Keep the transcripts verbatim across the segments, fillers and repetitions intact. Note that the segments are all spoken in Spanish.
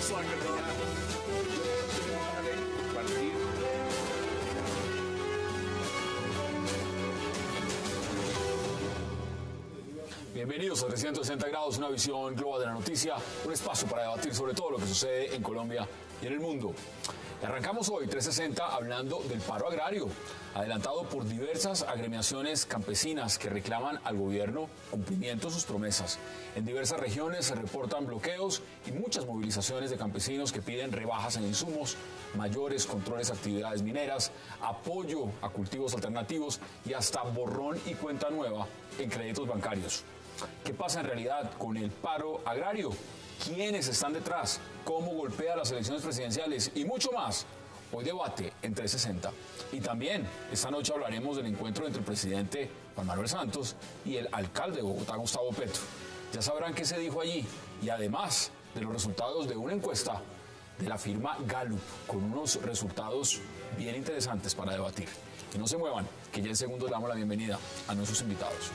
Bienvenidos a trescientos sesenta grados, una visión global de la noticia, un espacio para debatir sobre todo lo que sucede en Colombia y en el mundo. Arrancamos hoy trescientos sesenta hablando del paro agrario, adelantado por diversas agremiaciones campesinas que reclaman al gobierno cumplimiento de sus promesas. En diversas regiones se reportan bloqueos y muchas movilizaciones de campesinos que piden rebajas en insumos, mayores controles a actividades mineras, apoyo a cultivos alternativos y hasta borrón y cuenta nueva en créditos bancarios. ¿Qué pasa en realidad con el paro agrario? ¿Quiénes están detrás? ¿Cómo golpea las elecciones presidenciales? Y mucho más. Hoy debate en trescientos sesenta. Y también esta noche hablaremos del encuentro entre el presidente Juan Manuel Santos y el alcalde de Bogotá, Gustavo Petro. Ya sabrán qué se dijo allí y además de los resultados de una encuesta de la firma Gallup con unos resultados bien interesantes para debatir. Que no se muevan, que ya en segundos le damos la bienvenida a nuestros invitados.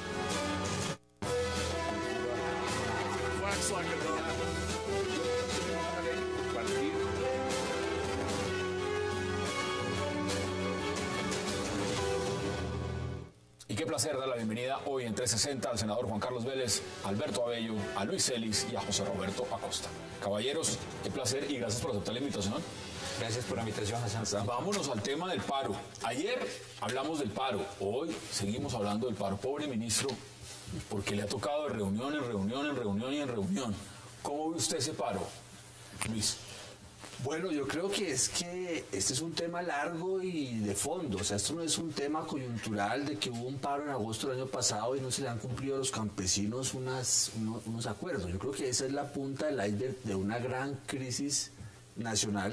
Y qué placer dar la bienvenida hoy en trescientos sesenta al senador Juan Carlos Vélez, a Alberto Abello, a Luis Celis y a José Roberto Acosta. Caballeros, qué placer y gracias por aceptar la invitación. Gracias por la invitación, Hassan. Vámonos al tema del paro. Ayer hablamos del paro, hoy seguimos hablando del paro. Pobre ministro, porque le ha tocado de reunión en reunión, en reunión y en reunión. ¿Cómo ve usted ese paro, Luis? Bueno, yo creo que es que este es un tema largo y de fondo. O sea, esto no es un tema coyuntural de que hubo un paro en agosto del año pasado y no se le han cumplido a los campesinos unas, unos, unos acuerdos. Yo creo que esa es la punta del iceberg de una gran crisis nacional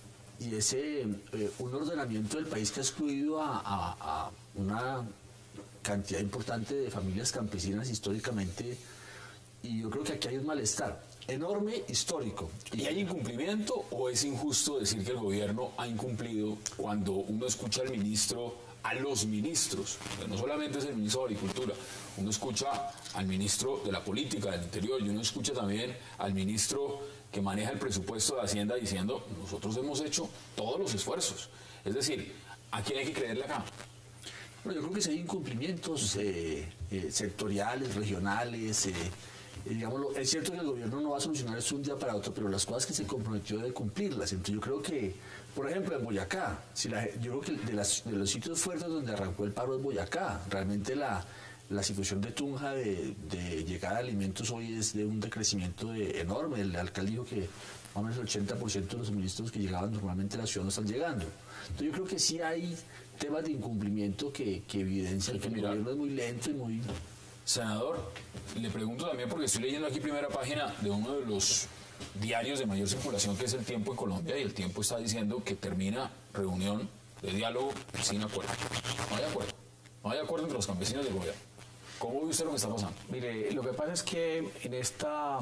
y ese eh, un ordenamiento del país que ha excluido a, a, a una cantidad importante de familias campesinas históricamente, y yo creo que aquí hay un malestar enorme, histórico. ¿Y hay incumplimiento o es injusto decir que el gobierno ha incumplido cuando uno escucha al ministro, a los ministros? No solamente es el ministro de Agricultura, uno escucha al ministro de la Política, del Interior, y uno escucha también al ministro que maneja el presupuesto de Hacienda diciendo, nosotros hemos hecho todos los esfuerzos. Es decir, ¿a quién hay que creerle acá? Bueno, yo creo que si hay incumplimientos eh, eh, sectoriales, regionales, eh, eh, digámoslo, es cierto que el gobierno no va a solucionar esto un día para otro, pero las cosas que se comprometió de cumplirlas. Entonces yo creo que, por ejemplo, en Boyacá, si la, yo creo que de, las, de los sitios fuertes donde arrancó el paro es Boyacá. Realmente la, la situación de Tunja de, de llegada de alimentos hoy es de un decrecimiento de, enorme. El alcalde dijo que más o menos el ochenta por ciento de los suministros que llegaban normalmente a la ciudad no están llegando. Entonces yo creo que sí hay temas de incumplimiento que, que evidencian que, que el gobierno es muy lento y muy... Senador, le pregunto también porque estoy leyendo aquí primera página de uno de los diarios de mayor circulación que es El Tiempo en Colombia, y El Tiempo está diciendo que termina reunión de diálogo sin acuerdo. No hay acuerdo. No hay acuerdo entre los campesinos del gobierno. ¿Cómo ve usted lo que está pasando? Mire, lo que pasa es que en esta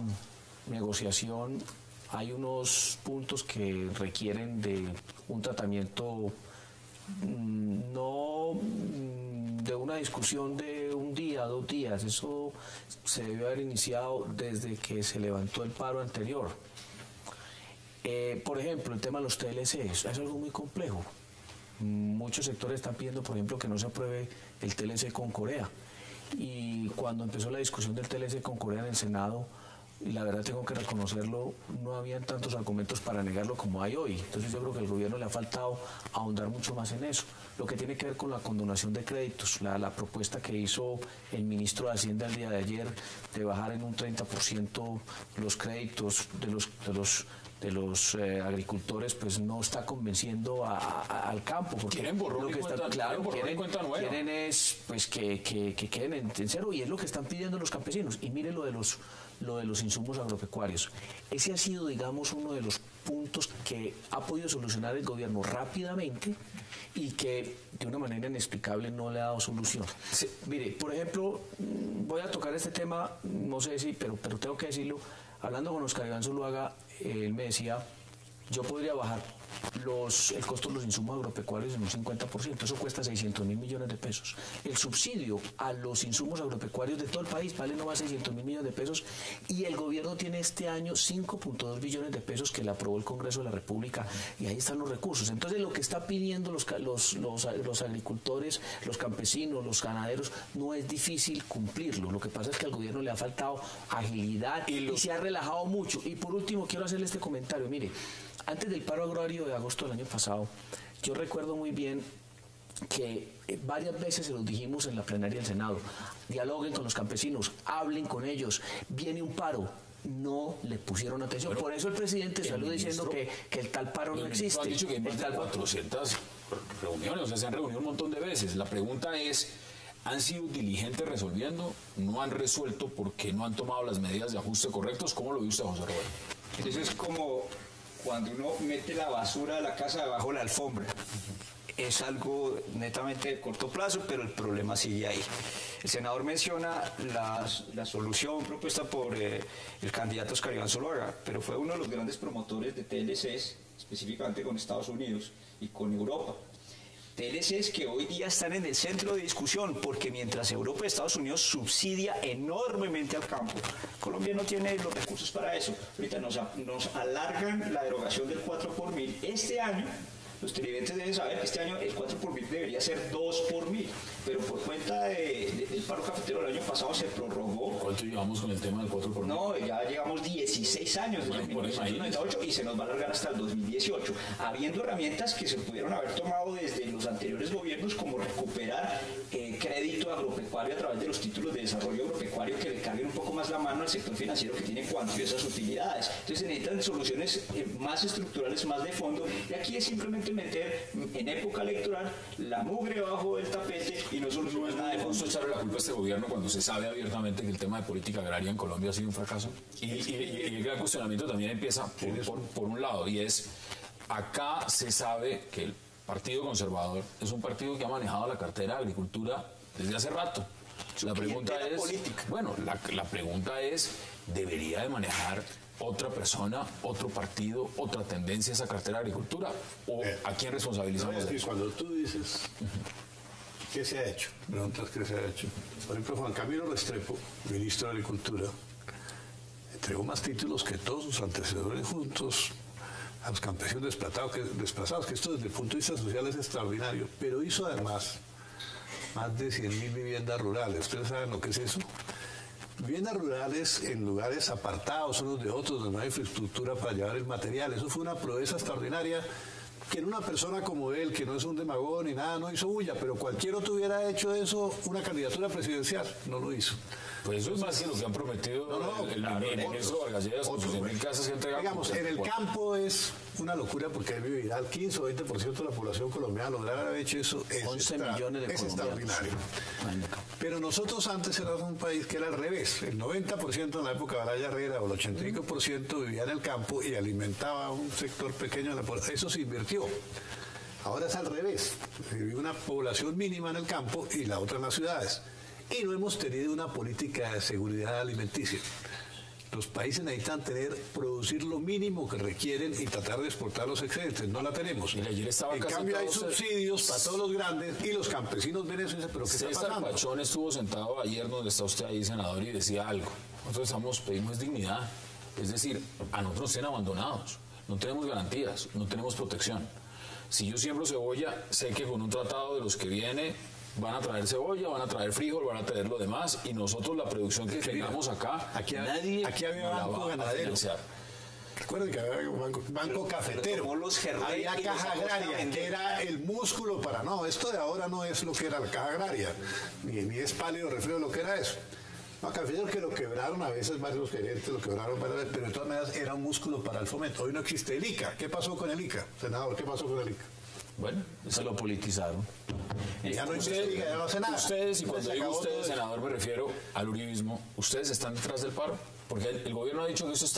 negociación hay unos puntos que requieren de un tratamiento mmm, no mmm, de una discusión de un día, dos días. Eso se debió haber iniciado desde que se levantó el paro anterior. Eh, por ejemplo, el tema de los T L C es algo muy complejo. Muchos sectores están pidiendo, por ejemplo, que no se apruebe el T L C con Corea. Y cuando empezó la discusión del T L C con Corea en el Senado, y la verdad tengo que reconocerlo, no habían tantos argumentos para negarlo como hay hoy. Entonces yo creo que al gobierno le ha faltado ahondar mucho más en eso. Lo que tiene que ver con la condonación de créditos, la, la propuesta que hizo el ministro de Hacienda el día de ayer de bajar en un treinta por ciento los créditos de los, de los, de los eh, agricultores, pues no está convenciendo a, a, al campo. Porque quieren borrón lo que y está, cuenta, claro, quieren, quieren, cuenta nueva. quieren es pues que, que, que queden en, en cero, y es lo que están pidiendo los campesinos. Y mire lo de los lo de los insumos agropecuarios. Ese ha sido, digamos, uno de los puntos que ha podido solucionar el gobierno rápidamente y que de una manera inexplicable no le ha dado solución. Sí. Mire, por ejemplo, voy a tocar este tema, no sé si, pero, pero tengo que decirlo, hablando con Oscar Iván Zuluaga, él me decía yo podría bajar los, el costo de los insumos agropecuarios en un cincuenta por ciento. Eso cuesta seiscientos mil millones de pesos. El subsidio a los insumos agropecuarios de todo el país vale no más seiscientos mil millones de pesos, y el gobierno tiene este año cinco punto dos billones de pesos que le aprobó el Congreso de la República, y ahí están los recursos. Entonces, lo que está pidiendo los, los, los, los agricultores, los campesinos, los ganaderos, no es difícil cumplirlo. Lo que pasa es que al gobierno le ha faltado agilidad y, los... y se ha relajado mucho. Y por último, quiero hacerle este comentario. Mire, antes del paro agrario de agosto del año pasado, yo recuerdo muy bien que varias veces se los dijimos en la plenaria del Senado: dialoguen con los campesinos, hablen con ellos, viene un paro. No le pusieron atención. Bueno, por eso el presidente el salió diciendo que, que el tal paro no existe. Han dicho que hay más de cuatrocientas reuniones, o sea, se han reunido un montón de veces. La pregunta es: ¿han sido diligentes resolviendo? ¿No han resuelto porque no han tomado las medidas de ajuste correctos? ¿Cómo lo ve usted, José Roberto? Eso es como cuando uno mete la basura de la casa debajo de la alfombra. Es algo netamente de corto plazo, pero el problema sigue ahí. El senador menciona la, la solución propuesta por eh, el candidato Oscar Iván Zuluaga, pero fue uno de los grandes promotores de T L Cs, específicamente con Estados Unidos y con Europa. T L Cs que hoy día están en el centro de discusión, porque mientras Europa y Estados Unidos subsidia enormemente al campo, Colombia no tiene los recursos para eso. Ahorita nos, nos alargan la derogación del cuatro por mil. Este año, los televidentes deben saber que este año el cuatro por mil debería ser dos por mil, pero por cuenta de, de, del paro cafetero del año pasado se prorrogó. ¿Cuánto llevamos con el tema del cuatro por mil? No, ya llevamos dieciséis años desde mil novecientos noventa y ocho y se nos va a alargar hasta el dos mil dieciocho, habiendo herramientas que se pudieron haber tomado desde los anteriores gobiernos, como recuperar eh, crédito agropecuario a través de los títulos de desarrollo agropecuario que le carguen un poco más la mano al sector financiero que tiene cuantiosas utilidades. Entonces se necesitan soluciones eh, más estructurales, más de fondo, y aquí es simplemente meter en época electoral la mugre bajo del tapete y no solucionar nada de fondo. ¿Echarle la culpa a este gobierno cuando se sabe abiertamente que el tema de política agraria en Colombia ha sido un fracaso? Y, y, y, y el gran cuestionamiento también empieza por, por, por un lado, y es: acá se sabe que el Partido Conservador es un partido que ha manejado la cartera de Agricultura desde hace rato. La pregunta es, política. bueno, la, la pregunta es, ¿debería de manejar otra persona, otro partido, otra tendencia esa cartera de Agricultura? ¿O eh, a quién responsabilizamos no, es de que eso? Cuando tú dices, uh-huh. ¿qué se ha hecho? Preguntas qué se ha hecho. Por ejemplo, Juan Camilo Restrepo, ministro de Agricultura, entregó más títulos que todos sus antecesores juntos a los campesinos desplazados que, desplazados, que esto desde el punto de vista social es extraordinario, pero hizo además más de cien mil viviendas rurales. ¿Ustedes saben lo que es eso? Viviendas rurales en lugares apartados unos de otros, donde no hay infraestructura para llevar el material. Eso fue una proeza extraordinaria que en una persona como él, que no es un demagogo ni nada, no hizo bulla, pero cualquier otro hubiera hecho eso, una candidatura presidencial, no lo hizo. Pues eso es más que lo que han prometido no, no, el, el, el, el ministro Vargas Lleras con sus cien mil casas que entregan. Digamos, en el campo es una locura, porque hay vivienda, el quince o veinte por ciento de la población colombiana lograr haber hecho eso es, once millones de es extraordinario. Pero nosotros antes éramos un país que era al revés. El noventa por ciento en la época de Araya Herrera o el ochenta y cinco por ciento vivía en el campo y alimentaba a un sector pequeño de la población. Eso se invirtió. Ahora es al revés. Vive una población mínima en el campo y la otra en las ciudades. Y no hemos tenido una política de seguridad alimenticia. Los países necesitan tener, producir lo mínimo que requieren y tratar de exportar los excedentes. No la tenemos. Mira, ayer estaba en cambio hay subsidios se... para todos los grandes y los campesinos ven eso y dicen, pero ¿qué César está pasando? Pachón estuvo sentado ayer donde está usted ahí, senador, y decía algo. Nosotros estamos, pedimos dignidad. Es decir, a nosotros nos tienen abandonados. No tenemos garantías, no tenemos protección. Si yo siembro cebolla, sé que con un tratado de los que viene van a traer cebolla, van a traer frijol, van a traer lo demás, y nosotros la producción que tengamos acá, aquí, nadie aquí había banco ganadero. Recuerden que había banco, banco cafetero, los había caja agraria, que era el músculo para... No, esto de ahora no es lo que era la caja agraria, ni, ni es pálido reflejo lo que era eso. No, cafetero que lo quebraron a veces, varios gerentes lo quebraron, varias veces, pero de todas maneras era un músculo para el fomento. Hoy no existe el I C A. ¿Qué pasó con el I C A? Senador, ¿qué pasó con el I C A? Bueno, se lo politizaron. Ya no investiga, ya no hace nada. Ustedes, y cuando digo ustedes, senador, me refiero al uribismo, ¿ustedes están detrás del paro? Porque el, el gobierno ha dicho que eso está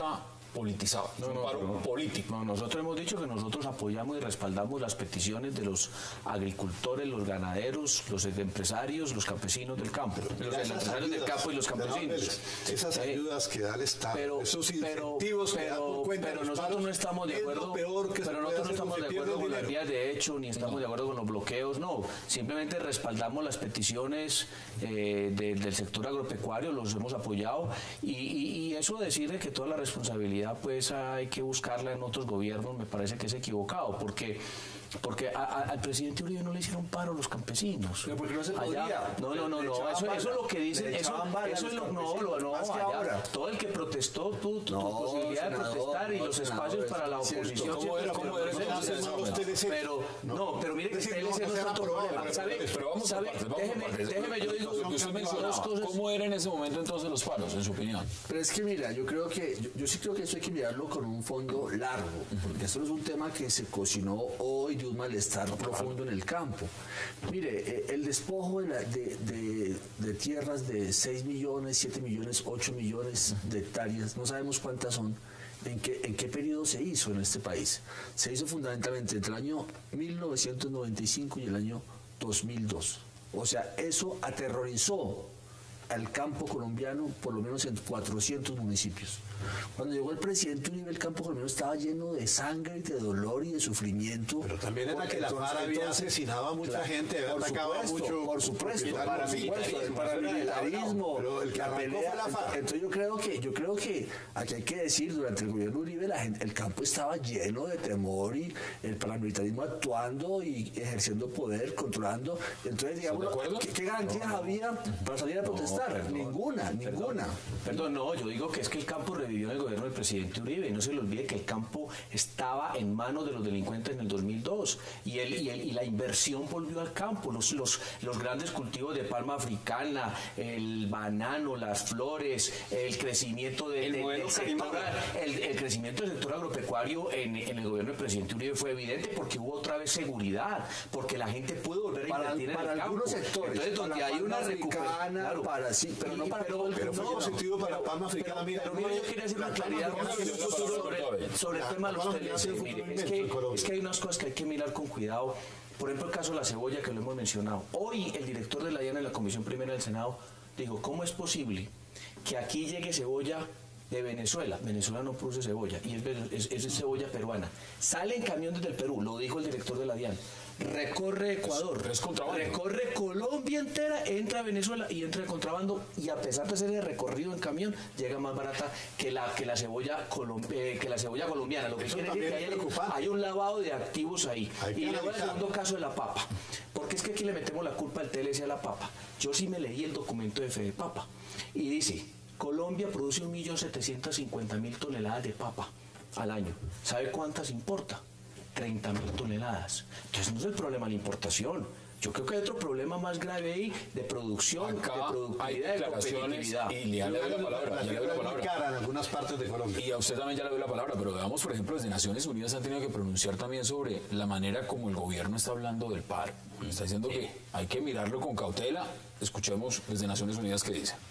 politizado, es un paro no, político. No, nosotros hemos dicho que nosotros apoyamos y respaldamos las peticiones de los agricultores, los ganaderos, los empresarios, los campesinos del campo, los empresarios del campo y los campesinos. Esas Eh, ayudas que da el Estado, pero, esos pero, incentivos que da pero, por cuenta pero de los nosotros paros, no estamos de es lo acuerdo, peor que se pero puede nosotros no hacer estamos porque de pierde acuerdo con las dinero. vías de hecho, ni estamos No. de acuerdo con los bloqueos, no. Simplemente respaldamos las peticiones eh, de- del sector agropecuario, los hemos apoyado y, y, y eso de decirle que toda la responsabilidad pues hay que buscarla en otros gobiernos me parece que es equivocado, porque porque a- a- al presidente Uribe no le hicieron paro los campesinos. Pero porque no se Allá- podía. No, no, no, Le no, echaban eso, bala. eso es lo que dicen, Le eso, echaban bala a eso es los lo, no, campesinos, lo, no, más que allá, ahora. todo el que protestó, tu, tu, No, tu posibilidad de senador, protestar y no, los senador, espacios eso para la es cierto. oposición. ¿Cómo era- siempre cómo era fueron entonces procesos. los T L C? Pero, no, pero mire que Es decir, T L C no, no no es se tanto aprobó, problema. pero- ¿Sabe? Pero vamos ¿Sabe? por partes, vamos Déjeme, por partes. déjeme, yo digo Lo que usted mencionaba, dos cosas. ¿cómo era en ese momento entonces los paros, en su opinión? Pero es que mira, yo creo que, yo, yo sí creo que eso hay que mirarlo con un fondo largo, porque esto no es un tema que se cocinó hoy de un malestar profundo en el campo. Mire, eh, el despojo de, la- de, de- de tierras de seis millones, siete millones, ocho millones de hectáreas, no sabemos cuántas son, ¿en qué, en qué periodo se hizo en este país? Se hizo fundamentalmente entre el año mil novecientos noventa y cinco y el año dos mil dos. O sea, eso aterrorizó al campo colombiano, por lo menos en cuatrocientos municipios. Cuando llegó el presidente Uribe, el campo colombiano estaba lleno de sangre y de dolor y de sufrimiento. Pero también era Porque que la entonces- FARC había entonces, asesinado a mucha claro, gente, había por atacado a supuesto, mucho por supuesto, propietario, por supuesto, el paramilitarismo, paramilitarismo, pero el que la arrancó pelea. fue la FARC. Entonces yo creo que, yo creo que aquí hay que decir, durante el gobierno Uribe, la gente, el campo estaba lleno de temor y el paramilitarismo actuando y ejerciendo poder, controlando. Entonces, digamos, de acuerdo? ¿qué, qué garantías había para salir a protestar? perdón, ninguna, ninguna. Perdón, no, yo digo que es que el campo revivió en el gobierno del presidente Uribe y no se le olvide que el campo estaba en manos de los delincuentes en el dos mil dos y, el, y, el- y la inversión volvió al campo, los, los, los grandes cultivos de palma africana, el banano, las flores, el crecimiento de- El de- modelo del sector, Carimán. el, el crecimiento del sector agropecuario en, en el gobierno del presidente Uribe fue evidente porque hubo otra vez seguridad, porque la gente pudo volver a Para, invertir en para el campo. algunos sectores, Entonces, para donde la hay una palma recuperación, africana, claro, para sí, pero no para todo el Pero fue mundo. positivo para la palma africana. Mira, pero mire, yo quería hacer una la claridad palma más africana tiene un futuro- sobre, sobre el La tema de los palma T L africana C. tiene un Mire, futuro es inmenso que, en Colombia. es que hay unas cosas que hay que mirar con cuidado. Por ejemplo, el caso de la cebolla, que lo hemos mencionado. Hoy el director de la DIAN en la Comisión Primera del Senado dijo, ¿cómo es posible que aquí llegue cebolla de Venezuela? Venezuela no produce cebolla y es, vene- es, es cebolla peruana. Sale en camión desde el Perú, lo dijo el director de la DIAN. Recorre Ecuador, Es contrabando. recorre Colombia entera, entra a Venezuela y entra de contrabando y a pesar de ser el recorrido en camión llega más barata que la que la cebolla colom- eh, que la cebolla colombiana. Lo que Eso quiere decir también que es hay, preocupante. hay un lavado de activos ahí. Hay que Y luego el analizar. segundo caso de la papa. Porque es que aquí le metemos la culpa al T L C a la papa. Yo sí me leí el documento de Fede Papa y dice, Colombia produce un millón setecientos cincuenta mil toneladas de papa al año. ¿Sabe cuántas importa? treinta mil toneladas. Entonces no es el problema la importación. Yo creo que hay otro problema más grave ahí de producción, Acá de hay productividad, de declaraciones competitividad. y ya le doy la palabra. La Ya le doy la fibra es muy palabra. cara en algunas partes de Colombia. Y a usted también ya le doy la palabra, pero veamos, por ejemplo, desde Naciones Unidas han tenido que pronunciar también sobre la manera como el gobierno está hablando del paro. Está diciendo que hay que mirarlo con cautela. Escuchemos desde Naciones Unidas qué dice.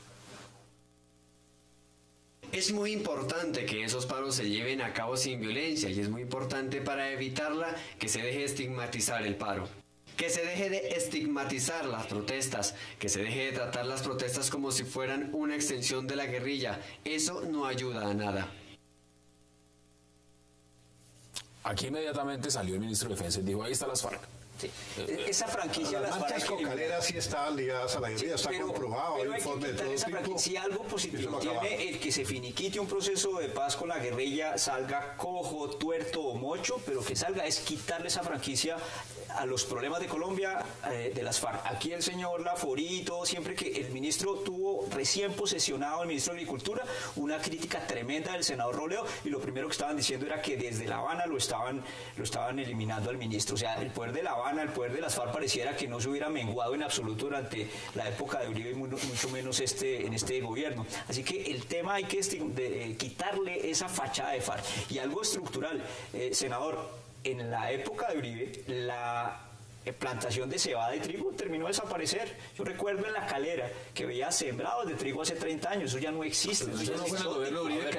Es muy importante que esos paros se lleven a cabo sin violencia y es muy importante para evitarla que se deje de estigmatizar el paro. Que se deje de estigmatizar las protestas, que se deje de tratar las protestas como si fueran una extensión de la guerrilla. Eso no ayuda a nada. Aquí inmediatamente salió el ministro de Defensa y dijo, ahí están las FARC. Sí. Esa franquicia Las las marchas FARC cocaleras sí estaban ligadas a la guerrilla, está pero, comprobado, pero hay hay que informes de quitar todo esa tipo. franquicia. Si algo Eso positivo lo acabaron. tiene el que se finiquite un proceso de paz con la guerrilla, salga cojo, tuerto o mocho, pero que salga es quitarle esa franquicia a los problemas de Colombia eh, de las FARC. Aquí el señor Laforito, siempre que el ministro tuvo recién posesionado, el ministro de Agricultura, una crítica tremenda del senador Robledo, y lo primero que estaban diciendo era que desde La Habana lo estaban, lo estaban eliminando al ministro. O sea, el poder de La Habana, el poder de las FARC pareciera que no se hubiera menguado en absoluto durante la época de Uribe y mucho menos este, en este gobierno. Así que el tema hay que estig- de, eh, quitarle esa fachada de FARC. Y algo estructural, eh, senador, en la época de Uribe, la eh, plantación de cebada y trigo terminó de desaparecer. Yo recuerdo en La Calera que veía sembrados de trigo hace treinta años, eso ya no existe. Eso Eso ya no es fue en el exótico. gobierno de A Uribe ver, que se acabó la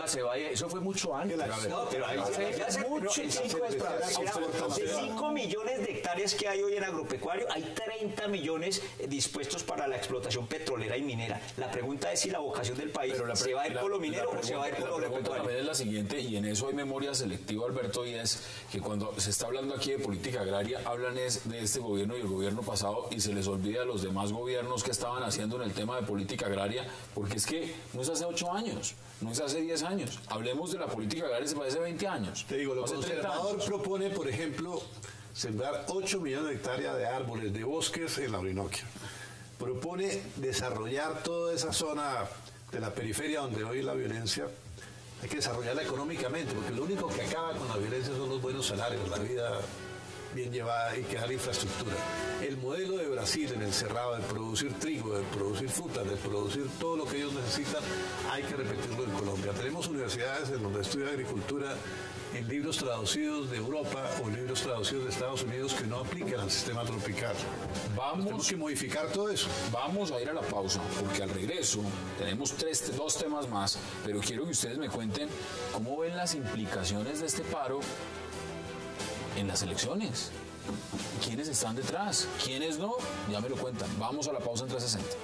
se vaya, eso fue mucho antes. No, pero ahí ya hace mucho cinco de cinco millones de hectáreas que hay hoy en agropecuario, hay treinta millones dispuestos para la explotación petrolera y minera. La pregunta es si la vocación del país se va a ir por lo minero o se va a ir por lo agropecuario. La pregunta también es la siguiente, y en eso hay memoria selectiva, Alberto, y es que cuando se está hablando aquí de política agraria, hablan es de este gobierno y el gobierno pasado y se les olvida a los demás gobiernos que estaban haciendo en el tema de política agraria, porque es que no es hace ocho años, no es hace diez años. Hablemos de la política agraria se hace veinte años. Te digo, el conservador propone, por ejemplo, sembrar ocho millones de hectáreas de árboles, de bosques en la Orinoquia. Propone desarrollar toda esa zona de la periferia donde hoy la violencia, hay que desarrollarla económicamente, porque lo único que acaba con la violencia son los buenos salarios, la vida bien llevada y crear infraestructura. El modelo de Brasil en el Cerrado de producir trigo, de producir frutas, de producir todo lo que ellos necesitan, hay que repetirlo en Colombia. Tenemos universidades en donde estudia agricultura en libros traducidos de Europa o libros traducidos de Estados Unidos que no aplican al sistema tropical. Vamos, tenemos que modificar todo eso. Vamos a ir a la pausa, porque al regreso tenemos tres, dos temas más, pero quiero que ustedes me cuenten cómo ven las implicaciones de este paro en las elecciones. ¿Quiénes están detrás? ¿Quiénes no? Ya me lo cuentan. Vamos a la pausa en trescientos sesenta.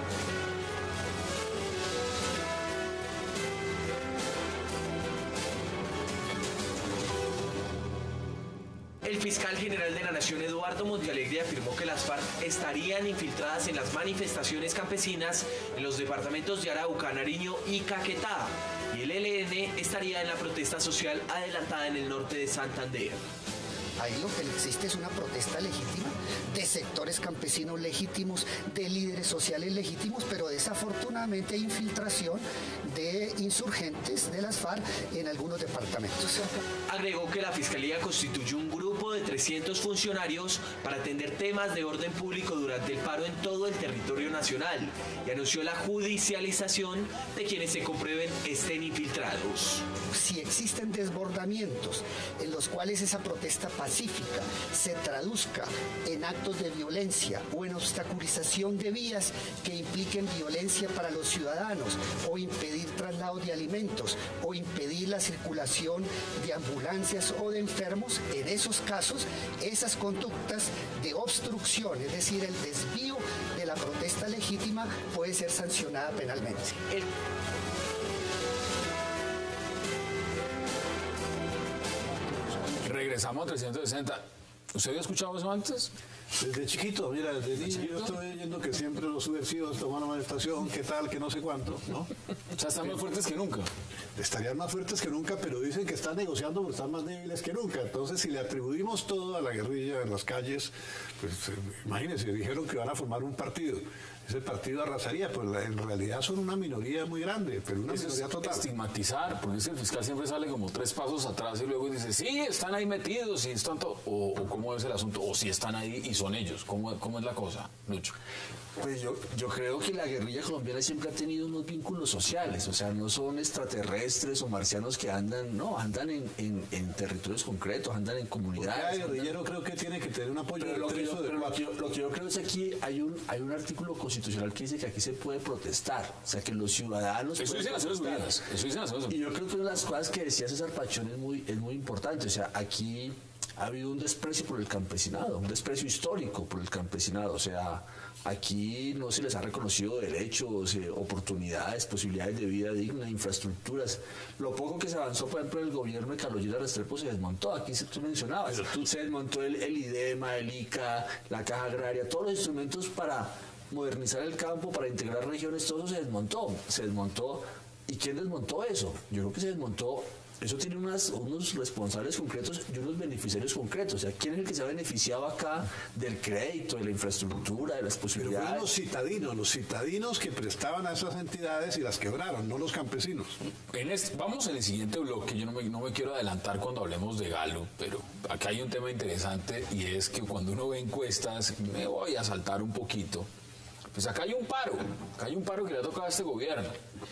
El fiscal general de la Nación, Eduardo Montealegre, afirmó que las FARC estarían infiltradas en las manifestaciones campesinas en los departamentos de Arauca, Nariño y Caquetá, y el E L N estaría en la protesta social adelantada en el norte de Santander. Ahí lo que existe es una protesta legítima de sectores campesinos legítimos, de líderes sociales legítimos, pero desafortunadamente hay infiltración de insurgentes de las FARC en algunos departamentos. Agregó que la Fiscalía constituyó un grupo de trescientos funcionarios para atender temas de orden público durante el paro en todo el territorio nacional y anunció la judicialización de quienes se comprueben estén infiltrados. Si existen desbordamientos en los cuales esa protesta pacífica se traduzca en actos de violencia o en obstaculización de vías que impliquen violencia para los ciudadanos o impedir traslados de alimentos o impedir la circulación de ambulancias o de enfermos, en esos casos, esas conductas de obstrucción, es decir, el desvío de la protesta legítima, puede ser sancionada penalmente. El... Regresamos a trescientos sesenta. ¿Usted había escuchado eso antes? Desde chiquito, mira, desde niño yo estoy oyendo que siempre los subversivos toman una manifestación, qué tal, que no sé cuánto, ¿no? O sea, están más fuertes que nunca. Estarían más fuertes que nunca, pero dicen que están negociando porque están más débiles que nunca. Entonces, si le atribuimos todo a la guerrilla en las calles, pues eh, imagínense, dijeron que van a formar un partido. Ese partido arrasaría, pues en realidad son una minoría muy grande, pero una Eso minoría es total. Estigmatizar, porque es que el fiscal siempre sale como tres pasos atrás y luego dice, sí, están ahí metidos, y están todo, o, o cómo es el asunto, o si están ahí y son ellos, ¿cómo, cómo es la cosa, Lucho? Pues yo, yo creo que la guerrilla colombiana siempre ha tenido unos vínculos sociales, o sea, no son extraterrestres o marcianos que andan, no, andan en, en, en territorios concretos, andan en comunidades. El guerrillero creo que tiene que tener un apoyo. Pero lo que, yo, de pero lo, que yo, lo que yo creo es que aquí hay un, hay un artículo constitucional que dice que aquí se puede protestar, o sea, que los ciudadanos... Eso dicen Naciones Unidas, eso dicen Naciones Unidas. Y yo creo que una de las cosas que decía César Pachón es muy, es muy importante, o sea, aquí ha habido un desprecio por el campesinado, un desprecio histórico por el campesinado, o sea... Aquí no se les ha reconocido derechos, eh, oportunidades, posibilidades de vida digna, infraestructuras. Lo poco que se avanzó, por ejemplo, en el gobierno de Carlos Lleras Restrepo se desmontó. Aquí se, tú mencionabas, tú, se desmontó el, el IDEMA, el ICA, la Caja Agraria, todos los instrumentos para modernizar el campo, para integrar regiones, todo eso se desmontó. Se desmontó. ¿Y quién desmontó eso? Yo creo que se desmontó. Eso tiene unas, unos responsables concretos y unos beneficiarios concretos. O sea, ¿quién es el que se ha beneficiado acá del crédito, de la infraestructura, de las posibilidades? Pero fueron los citadinos, los citadinos que prestaban a esas entidades y las quebraron, no los campesinos. En este, vamos en el siguiente bloque, yo no me, no me quiero adelantar cuando hablemos de Galo, pero acá hay un tema interesante y es que cuando uno ve encuestas, me voy a saltar un poquito, pues acá hay un paro, acá hay un paro que le ha tocado a este gobierno.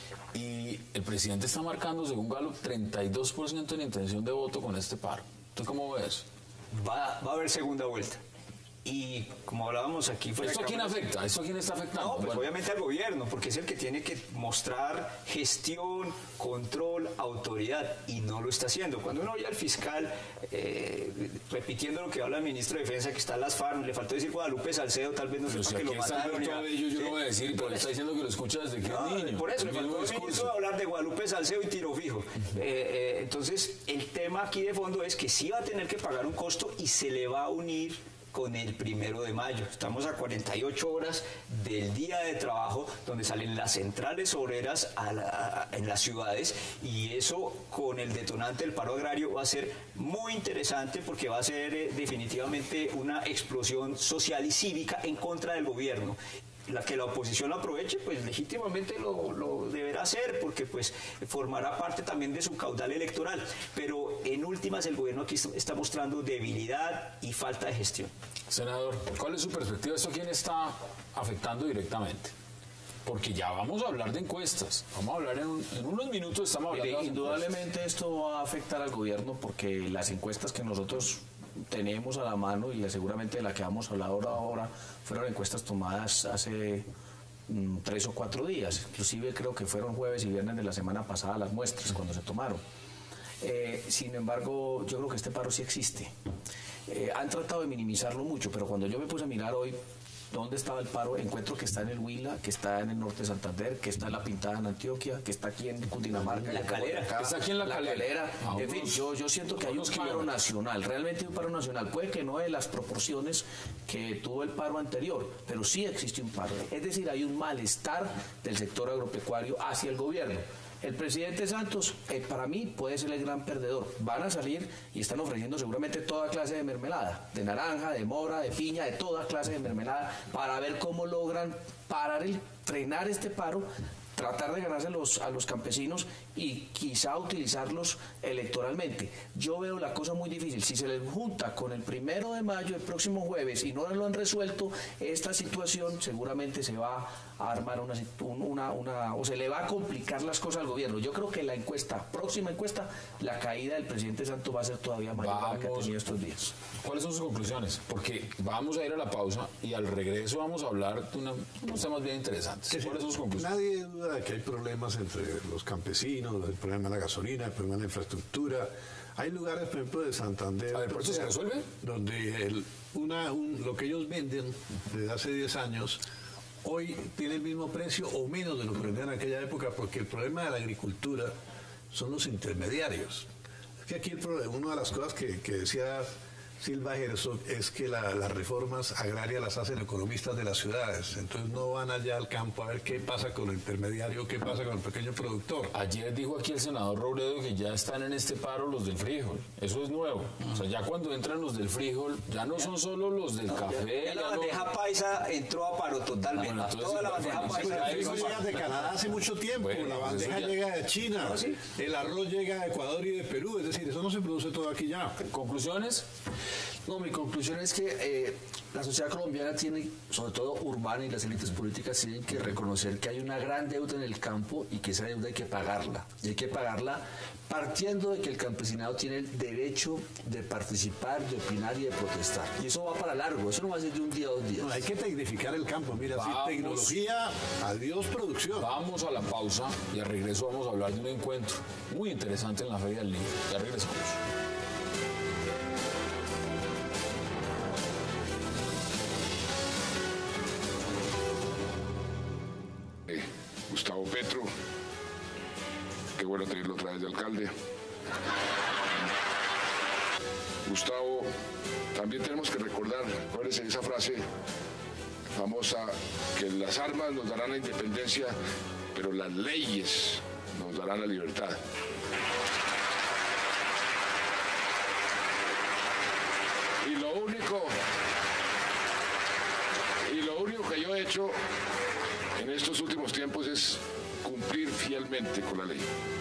Y el presidente está marcando, según Gallup, treinta y dos por ciento en intención de voto con este paro. ¿Tú cómo ves? Va, va a haber segunda vuelta. Y como hablábamos aquí... fuera ¿Esto de a quién cámaras, afecta? ¿Esto a quién está afectando? No, pues Bueno. obviamente al gobierno, porque es el que tiene que mostrar gestión, control, autoridad, y no lo está haciendo. Cuando uno oye al fiscal eh, repitiendo lo que habla el ministro de Defensa, que está en las FARC, le faltó decir Guadalupe Salcedo, tal vez no Pero sepa si que aquí lo está mataron. todo ya. ello, yo Sí. no voy a decir, pero él está diciendo que lo escucha desde que No, es niño. por eso el le mismo faltó al discurso. ministro hablar de Guadalupe Salcedo y tiro fijo. Eh, eh, entonces, el tema aquí de fondo es que sí va a tener que pagar un costo y se le va a unir con el primero de mayo. Estamos a cuarenta y ocho horas del día de trabajo donde salen las centrales obreras a la, a, en las ciudades, y eso con el detonante del paro agrario va a ser muy interesante, porque va a ser eh, definitivamente una explosión social y cívica en contra del gobierno. La que la oposición lo aproveche, pues legítimamente lo, lo deberá hacer, porque pues formará parte también de su caudal electoral. Pero en últimas el gobierno aquí está mostrando debilidad y falta de gestión. Senador, ¿cuál es su perspectiva? ¿Esto a quién está afectando directamente? Porque ya vamos a hablar de encuestas. Vamos a hablar en, un- en unos minutos, estamos hablando Mire, de las indudablemente esto va a afectar al gobierno, porque las encuestas que nosotros tenemos a la mano, y la- seguramente de la que vamos a hablar ahora, ahora fueron encuestas tomadas hace mm, tres o cuatro días. Inclusive creo que fueron jueves y viernes de la semana pasada las muestras cuando se tomaron. Eh, sin embargo, yo creo que este paro sí existe. Eh, han tratado de minimizarlo mucho, pero cuando yo me puse a mirar hoy dónde estaba el paro, encuentro que está en el Huila, que está en el norte de Santander, que está en La Pintada en Antioquia, que está aquí en Cundinamarca, La que acabo de Calera. acá, Está aquí en La Calera. A En fin, unos- yo, yo siento que hay un unos paro kilómetros. nacional, realmente hay un paro nacional. Puede que no de las proporciones que tuvo el paro anterior, pero sí existe un paro. Es decir, hay un malestar del sector agropecuario hacia el gobierno. El presidente Santos, eh, para mí, puede ser el gran perdedor. Van a salir y están ofreciendo seguramente toda clase de mermelada, de naranja, de mora, de piña, de toda clase de mermelada, para ver cómo logran parar el, frenar este paro, tratar de ganarse los, a los campesinos y quizá utilizarlos electoralmente. Yo veo la cosa muy difícil. Si se les junta con el primero de mayo, el próximo jueves, y no lo han resuelto, esta situación seguramente se va a armar una, una, una, o se le va a complicar las cosas al gobierno. Yo creo que la encuesta, próxima encuesta, la caída del presidente Santos va a ser todavía mayor a la que ha Vamos. tenido estos días. ¿Cuáles son sus conclusiones? Porque vamos a ir a la pausa y al regreso vamos a hablar de una- unos temas bien interesantes. Sí, sí. ¿Cuáles son sus conclusiones? Nadie duda de que hay problemas entre los campesinos, el problema de la gasolina, el problema de la infraestructura. Hay lugares, por ejemplo, de Santander. A ver, ¿pero eso se resuelve? Donde el- una, un- lo que ellos venden desde hace diez años, hoy tiene el mismo precio o menos de lo que vendían en aquella época, porque el problema de la agricultura son los intermediarios. Es que aquí el problema, una de las cosas que, que decía Silva Herzog es que la- las reformas agrarias las hacen economistas de las ciudades, entonces no van allá al campo a ver qué pasa con el intermediario, qué pasa con el pequeño productor. Ayer dijo aquí el senador Robledo que ya están en este paro los del frijol. Eso es nuevo. O sea, ya cuando entran los del frijol, ya no son solo los del café. Ya la ya no- bandeja paisa entró a paro totalmente. Bueno, entonces, Toda la bueno, bandeja pues, paisa. ahí Eso eso llega de Canadá hace mucho tiempo, Bueno, la pues bandeja eso ya- llega de China, Ah, ¿sí? el arroz llega de Ecuador y de Perú, es decir, eso no se produce todo aquí ya. ¿Conclusiones? No, mi conclusión es que eh, la sociedad colombiana tiene, sobre todo urbana y las élites políticas, tienen que reconocer que hay una gran deuda en el campo y que esa deuda hay que pagarla. Y hay que pagarla partiendo de que el campesinado tiene el derecho de participar, de opinar y de protestar. Y eso va para largo, eso no va a ser de un día a dos días. No, hay que tecnificar el campo, mira, sí, Vamos. tecnología, adiós producción. Vamos a la pausa y al regreso vamos a hablar de un encuentro muy interesante en la Feria del Libro. Ya regresamos. Eh, Gustavo Petro, qué bueno tenerlo otra vez de alcalde. Gustavo, también tenemos que recordar, acuérdense esa frase famosa, que las armas nos darán la independencia, pero las leyes nos darán la libertad. Y lo único, y lo único que yo he hecho en estos últimos tiempos es cumplir fielmente con la ley.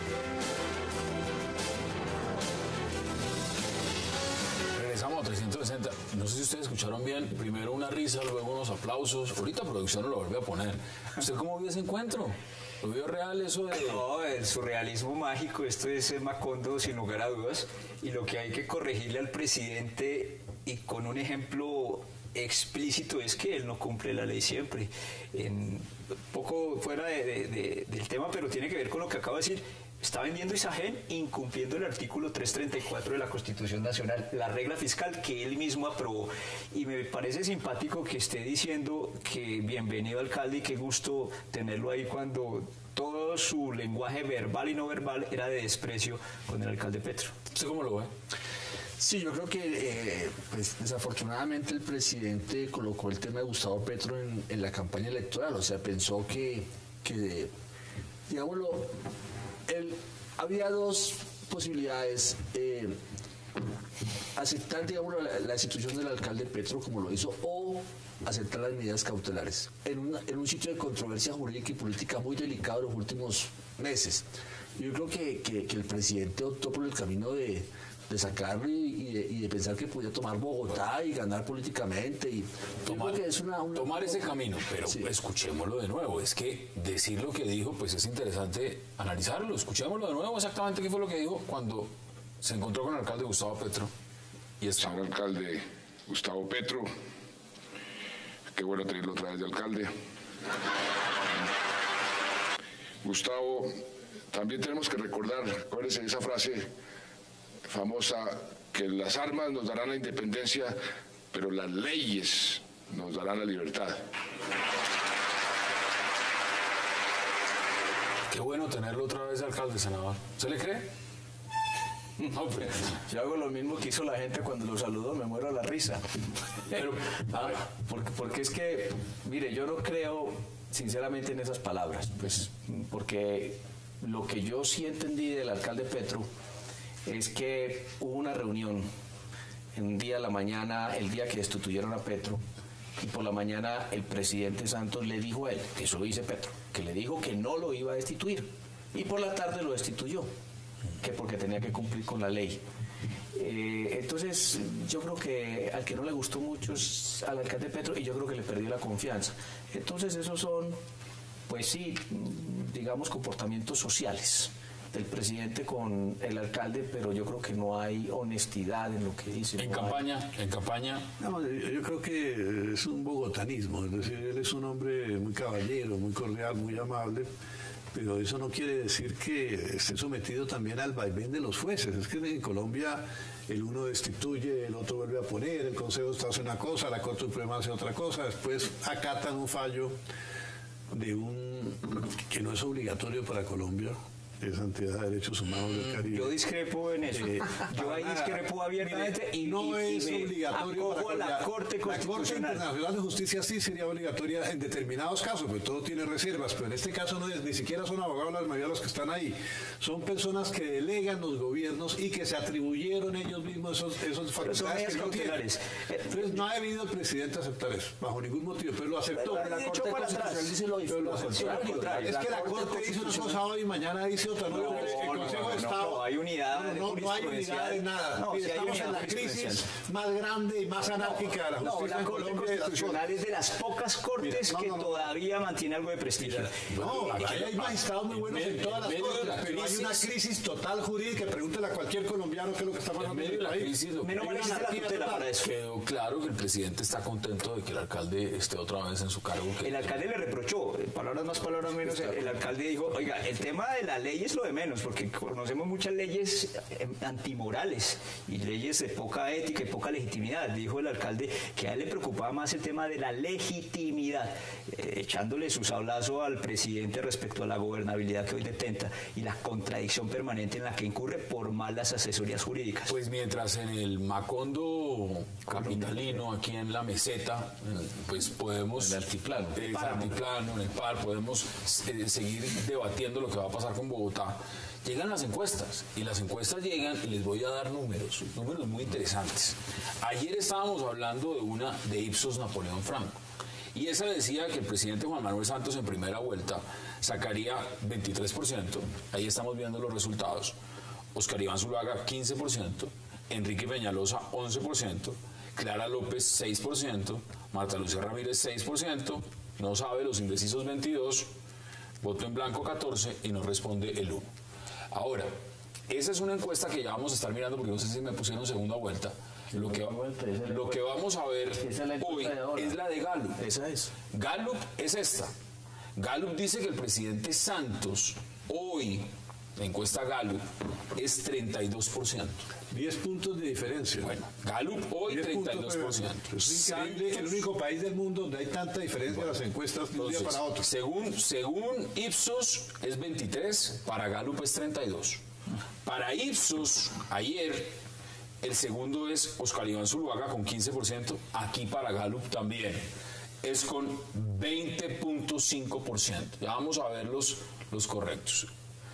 Regresamos a trescientos sesenta. No sé si ustedes escucharon bien. Primero una risa, luego unos aplausos. Ahorita producción lo volvió a poner. ¿Usted cómo vio ese encuentro? ¿Lo vio real eso de...? No, el surrealismo mágico, esto es eh, Macondo sin lugar a dudas, y lo que hay que corregirle al presidente, y con un ejemplo explícito es que él no cumple la ley siempre. En, poco fuera de, de, de, del tema, pero tiene que ver con lo que acabo de decir. Está vendiendo Isagen incumpliendo el artículo trescientos treinta y cuatro de la Constitución Nacional, la regla fiscal que él mismo aprobó. Y me parece simpático que esté diciendo que bienvenido alcalde y qué gusto tenerlo ahí cuando todo su lenguaje verbal y no verbal era de desprecio con el alcalde Petro. ¿Usted cómo lo ve? Sí, yo creo que eh, pues, desafortunadamente el presidente colocó el tema de Gustavo Petro en, en la campaña electoral, o sea, pensó que, que digámoslo, él, había dos posibilidades, eh, aceptar, digamos, la, la institución del alcalde Petro como lo hizo, o aceptar las medidas cautelares, en, una, en un sitio de controversia jurídica y política muy delicado en los últimos meses. Yo creo que, que, que el presidente optó por el camino de, de sacarlo y, y, de, y de pensar que podía tomar Bogotá y ganar políticamente. Y tomar que es una, una, tomar ese camino, pero sí. Escuchémoslo de nuevo. Es que decir lo que dijo, pues es interesante analizarlo. Escuchémoslo de nuevo exactamente qué fue lo que dijo cuando se encontró con el alcalde Gustavo Petro. Y está. Señor alcalde Gustavo Petro, qué bueno tenerlo otra vez de alcalde. Gustavo, también tenemos que recordar, acuérdense de esa frase famosa, que las armas nos darán la independencia, pero las leyes nos darán la libertad. Qué bueno tenerlo otra vez de alcalde, senador. ¿Se le cree? No, pues, yo hago lo mismo que hizo la gente cuando lo saludó, me muero a la risa. Pero, ah, porque, porque es que, mire, yo no creo sinceramente en esas palabras, pues, porque lo que yo sí entendí del alcalde Petro es que hubo una reunión en un día a la mañana, el día que destituyeron a Petro, y por la mañana el presidente Santos le dijo a él, que eso lo dice Petro, que le dijo que no lo iba a destituir, y por la tarde lo destituyó, que porque tenía que cumplir con la ley. Eh, entonces yo creo que al que no le gustó mucho es al alcalde Petro, y yo creo que le perdió la confianza. Entonces esos son, pues sí, digamos, comportamientos sociales del presidente con el alcalde, pero yo creo que no hay honestidad en lo que dice. En no campaña, hay... en campaña. No, yo creo que es un bogotanismo, es decir, él es un hombre muy caballero, muy cordial, muy amable, pero eso no quiere decir que esté sometido también al vaivén de los jueces. Es que en Colombia el uno destituye, el otro vuelve a poner, el Consejo de Estado hace una cosa, la Corte Suprema hace otra cosa, después acatan un fallo de un que no es obligatorio para Colombia, es entidad de derechos humanos del Caribe. Yo discrepo en eso. Eh, yo ahí discrepo abiertamente. Mire, y no y, es y obligatorio acojo para a la Corte Constitucional. La Corte Internacional de Justicia sí sería obligatoria en determinados casos, pero todo tiene reservas, pero en este caso no es, ni siquiera son abogados las mayoría los que están ahí. Son personas que delegan los gobiernos y que se atribuyeron ellos mismos esos, esos facultades que no tienen. Entonces no ha debido el presidente aceptar eso, bajo ningún motivo, pero lo aceptó. Pero la Corte Constitucional dice lo, pero lo aceptó. Es que la Corte dice una cosa hoy y mañana dice otra. No, no, Consejo de Estado. No, hay unidad. No, no, no hay unidad de nada. No, Mire, si estamos en la crisis más grande y más anárquica de la justicia. No, la Corte Constitucional es de las pocas cortes Mira, no, no, no. que todavía mantiene algo de prestigio. Mira, no, aquí hay magistrados muy buenos en todas las cortes, pero hay una crisis total jurídica. Pregúntele a cualquier colombiano qué es lo que está pasando en el país. Menos mal existe la tutela para eso. Quedó claro que el presidente está contento de que el alcalde esté otra vez en su cargo. El alcalde le reprochó, palabras más, palabras menos, el, el alcalde dijo, oiga, el tema de la ley es lo de menos, porque conocemos muchas leyes antimorales y leyes de poca ética y poca legitimidad. Dijo el alcalde que a él le preocupaba más el tema de la legitimidad, eh, echándole su sablazo al presidente respecto a la gobernabilidad que hoy detenta y la contradicción permanente en la que incurre por malas asesorías jurídicas. Pues mientras en el Macondo capitalino, aquí en la meseta, pues podemos... En el altiplano. En el altiplano, en el par, podemos eh, seguir debatiendo lo que va a pasar con Bogotá. Llegan las encuestas, y las encuestas llegan, y les voy a dar números, números muy interesantes. Ayer estábamos hablando de una de Ipsos Napoleón Franco, y esa decía que el presidente Juan Manuel Santos en primera vuelta sacaría veintitrés por ciento, ahí estamos viendo los resultados, Oscar Iván Zuluaga quince por ciento, Enrique Peñalosa once por ciento, Clara López seis por ciento, Marta Lucía Ramírez seis por ciento, no sabe, los indecisos veintidós, voto en blanco catorce y no responde el uno. Ahora, esa es una encuesta que ya vamos a estar mirando porque no sé si me pusieron segunda vuelta, Lo que, lo que vamos a ver hoy es la de Gallup. Esa es. Gallup es esta. Gallup dice que el presidente Santos hoy, la encuesta Gallup, es treinta y dos por ciento. diez puntos de diferencia. Bueno, Gallup hoy treinta y dos por ciento. Es increíble, el único país del mundo donde hay tanta diferencia en las encuestas de un día para otro. Según, según Ipsos es veintitrés, para Gallup es treinta y dos. Para Ipsos, ayer, el segundo es Oscar Iván Zuluaga con quince por ciento. Aquí para Gallup también es con veinte punto cinco por ciento. Ya vamos a ver los, los correctos.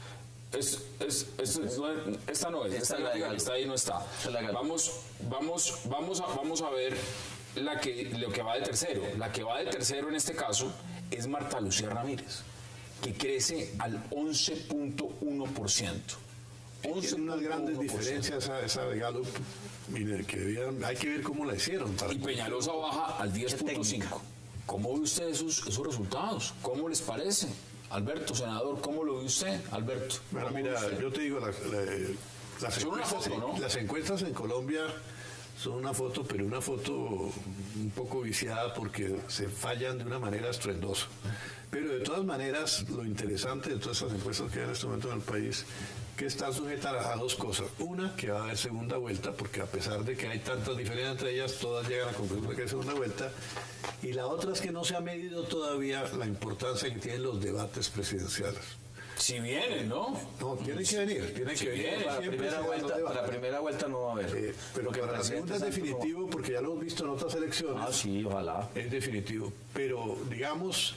Es, es, es, es, no, esta no es, esta, esta, la esta ahí no está. Vamos, vamos, vamos, a, vamos a ver la que, lo que va de tercero. La que va de tercero en este caso es Marta Lucía Ramírez, que crece al once punto uno por ciento. Tiene unas grandes diferencias esa, esa de Gallup. Mire, que debían, hay que ver cómo la hicieron. Para y Peñalosa baja al diez punto cinco. ¿Cómo ve usted esos, esos resultados? ¿Cómo les parece? Alberto, senador, ¿cómo lo ve usted, Alberto? Bueno, mira, yo te digo, la, la, las, encuestas, foto, ¿no? las encuestas en Colombia son una foto, pero una foto un poco viciada porque se fallan de una manera estruendosa. Pero de todas maneras, lo interesante de todas estas encuestas que hay en este momento en el país, que está sujeta a dos cosas. Una, que va a haber segunda vuelta, porque a pesar de que hay tantas diferencias entre ellas, todas llegan a concluir que hay segunda vuelta. Y la otra es que no se ha medido todavía la importancia que tienen los debates presidenciales. Si vienen, ¿no? No, tienen que venir, tienen si que venir. Para la, primera vuelta, para la primera vuelta no va a haber. Eh, pero para la segunda es definitivo, no... porque ya lo hemos visto en otras elecciones. Ah, sí, ojalá. Es definitivo. Pero, digamos,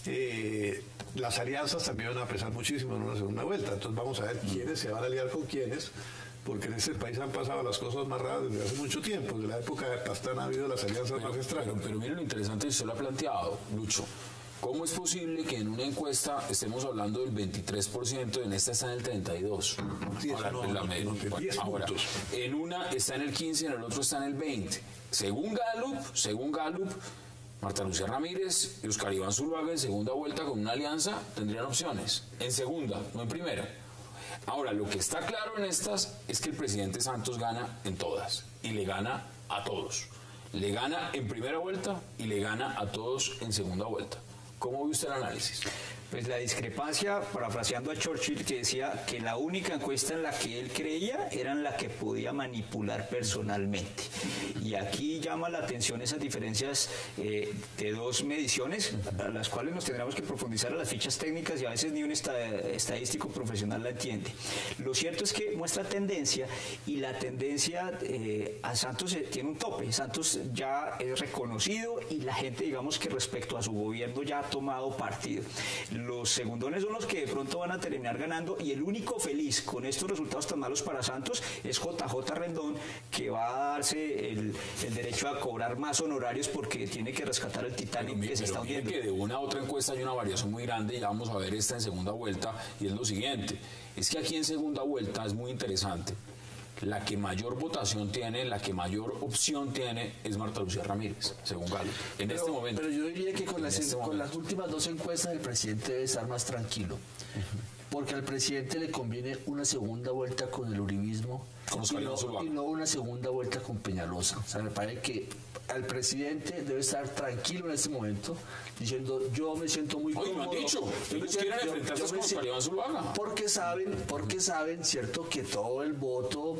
eh, las alianzas también van a pesar muchísimo en una segunda vuelta. Entonces vamos a ver quiénes se van a aliar con quiénes, porque en este país han pasado las cosas más raras desde hace mucho tiempo. Desde la época de Pastrana ha habido las alianzas pero, más extrañas. Pero, pero miren lo interesante que usted lo ha planteado, Lucho. ¿Cómo es posible que en una encuesta estemos hablando del veintitrés por ciento y en esta está en el treinta y dos por ciento? Sí, ahora, no, en, la no, media. no, Bueno, ahora en una está en el quince y en el otro está en el veinte. Según Gallup, según Gallup, Marta Lucía Ramírez y Oscar Iván Zuluaga en segunda vuelta con una alianza tendrían opciones. En segunda, no en primera. Ahora, lo que está claro en estas es que el presidente Santos gana en todas y le gana a todos. Le gana en primera vuelta y le gana a todos en segunda vuelta. ¿Cómo ve usted el análisis? Pues la discrepancia, parafraseando a Churchill, que decía que la única encuesta en la que él creía era en la que podía manipular personalmente. Y aquí llama la atención esas diferencias eh, de dos mediciones, a las cuales nos tendremos que profundizar a las fichas técnicas y a veces ni un estadístico profesional la entiende. Lo cierto es que muestra tendencia y la tendencia eh, a Santos tiene un tope. Santos ya es reconocido y la gente, digamos que respecto a su gobierno ya ha tomado partido. Los segundones son los que de pronto van a terminar ganando y el único feliz con estos resultados tan malos para Santos es J J Rendón, que va a darse el, el derecho a cobrar más honorarios porque tiene que rescatar el Titanic pero, que se está hundiendo. Que de una a otra encuesta hay una variación muy grande y ya vamos a ver esta en segunda vuelta y es lo siguiente, es que aquí en segunda vuelta es muy interesante. La que mayor votación tiene, la que mayor opción tiene es Marta Lucía Ramírez, según Gallup, en pero, este momento. Pero yo diría que con, las, este con las últimas dos encuestas el presidente debe estar más tranquilo, uh-huh. porque al presidente le conviene una segunda vuelta con el uribismo y no, y no una segunda vuelta con Peñalosa. O sea, me parece que al presidente debe estar tranquilo en este momento, diciendo yo me siento muy Oye, cómodo. Oye, dicho, ellos quieren enfrentarse con Oscar Iván Zuluaga. Porque saben, porque saben, cierto, que todo el voto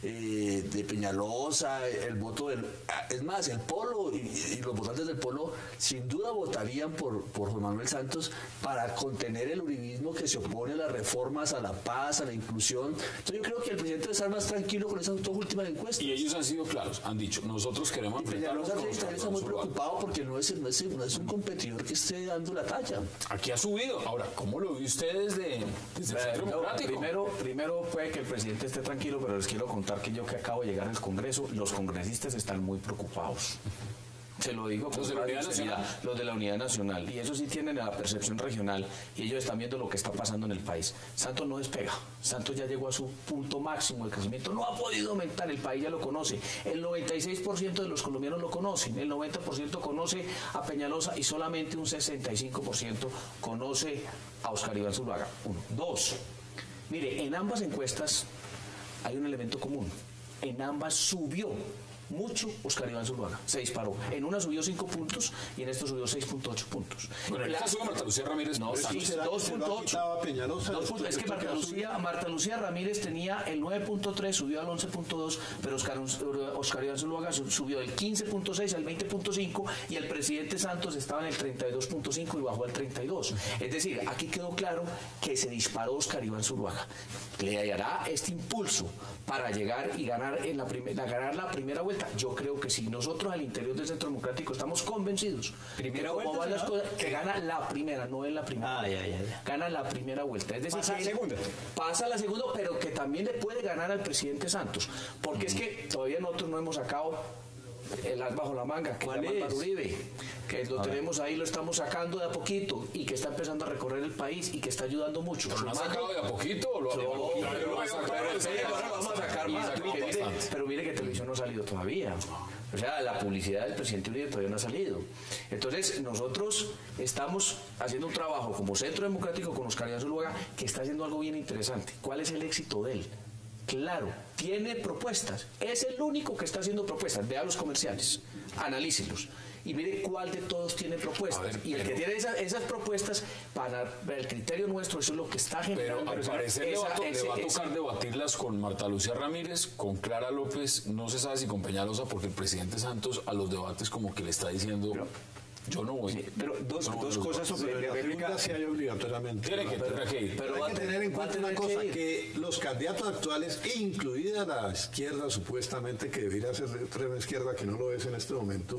eh, de Peñalosa, el voto del... Es más, el Polo y, y los votantes del Polo sin duda votarían por, por Juan Manuel Santos para contener el uribismo que se opone a las reformas, a la paz, a la inclusión. Entonces yo creo que el presidente debe estar más tranquilo con esas dos últimas encuestas. Y ellos han sido claros, han dicho, nosotros queremos enfrentarnos. También está muy preocupado porque no es, no, es, no es un competidor que esté dando la talla. Aquí ha subido. Ahora, ¿cómo lo ve usted desde, desde el Centro Democrático? Primero, primero puede que el presidente esté tranquilo, pero les quiero contar que yo que acabo de llegar al Congreso, los congresistas están muy preocupados. Se lo digo con los de la Unidad Nacional. Los de la Unidad Nacional. Y eso sí tienen la percepción regional y ellos están viendo lo que está pasando en el país. Santos no despega. Santos ya llegó a su punto máximo de crecimiento. No ha podido aumentar. El país ya lo conoce. El noventa y seis por ciento de los colombianos lo conocen. El noventa por ciento conoce a Peñalosa y solamente un sesenta y cinco por ciento conoce a Oscar Iván Zuluaga. Uno. Dos. Mire, en ambas encuestas hay un elemento común. En ambas subió mucho Oscar Iván Zuluaga. Se disparó. En una subió cinco puntos y en esto subió seis punto ocho puntos. Bueno, en La- esta sube Marta Lucía Ramírez. No, Santos. sí, ¿será que dos se lo punto ha ocho. quitado a Peñalosa? Dos puntos. Es que Esto Marta que ha Lucía, Marta Lucía Ramírez tenía el nueve punto tres, subió al once punto dos, pero Oscar, Oscar Iván Zuluaga su- subió del quince punto seis al veinte punto cinco y el presidente Santos estaba en el treinta y dos punto cinco y bajó al treinta y dos. Es decir, aquí quedó claro que se disparó Oscar Iván Zuluaga. ¿Le dará este impulso para llegar y ganar, en la, prim- la, ganar la primera vuelta? Yo creo que sí. Nosotros al interior del Centro Democrático estamos convencidos ¿Primera que como vuelta, van las senador? cosas, que gana la primera, no en la primera. Ah, ya, ya, ya. Gana la primera vuelta. Es decir, Pasa que la él segunda. Pasa la segunda, pero que también le puede ganar al presidente Santos. Porque es que todavía nosotros no hemos sacado el as bajo la manga, que ¿Cuál es Álvaro es? Uribe, que lo tenemos ahí, lo estamos sacando de a poquito y que está empezando a recorrer el país y que está ayudando mucho. ¿Pero lo han Sumando- sacado de a poquito o lo No, lo- pero lo han sacado pero de sí, serio? ahora vamos a sacar Y más. sacado Mire, mire, bastante. pero mire que televisión no ha salido todavía. O sea, la publicidad del presidente Uribe todavía no ha salido. Entonces, nosotros estamos haciendo un trabajo como Centro Democrático con Oscar Iván Zuluaga que está haciendo algo bien interesante. ¿Cuál es el éxito de él? Claro, tiene propuestas. Es el único que está haciendo propuestas. Vea los comerciales, analícelos. Y mire cuál de todos tiene propuestas. A ver, y el pero- que tiene esas, esas propuestas, para el criterio nuestro, eso es lo que está Pero generando. al esa- parecer le va, a to- le ese- va a ese- tocar debatirlas con Marta Lucía Ramírez, con Clara López, no se sabe si con Peñalosa, porque el presidente Santos a los debates como que le está diciendo, yo no voy. Pero dos, Yo no voy a dos los cosas debates. sobre Pero la la réplica. segunda sí hay obligatoriamente. Tiene que, tendrá que ir. pero Pero va hay a que tener- tener en va a cuenta una tener que cosa, ir. que los candidatos actuales, incluida la izquierda supuestamente, que debería ser de extrema izquierda, que no lo es en este momento,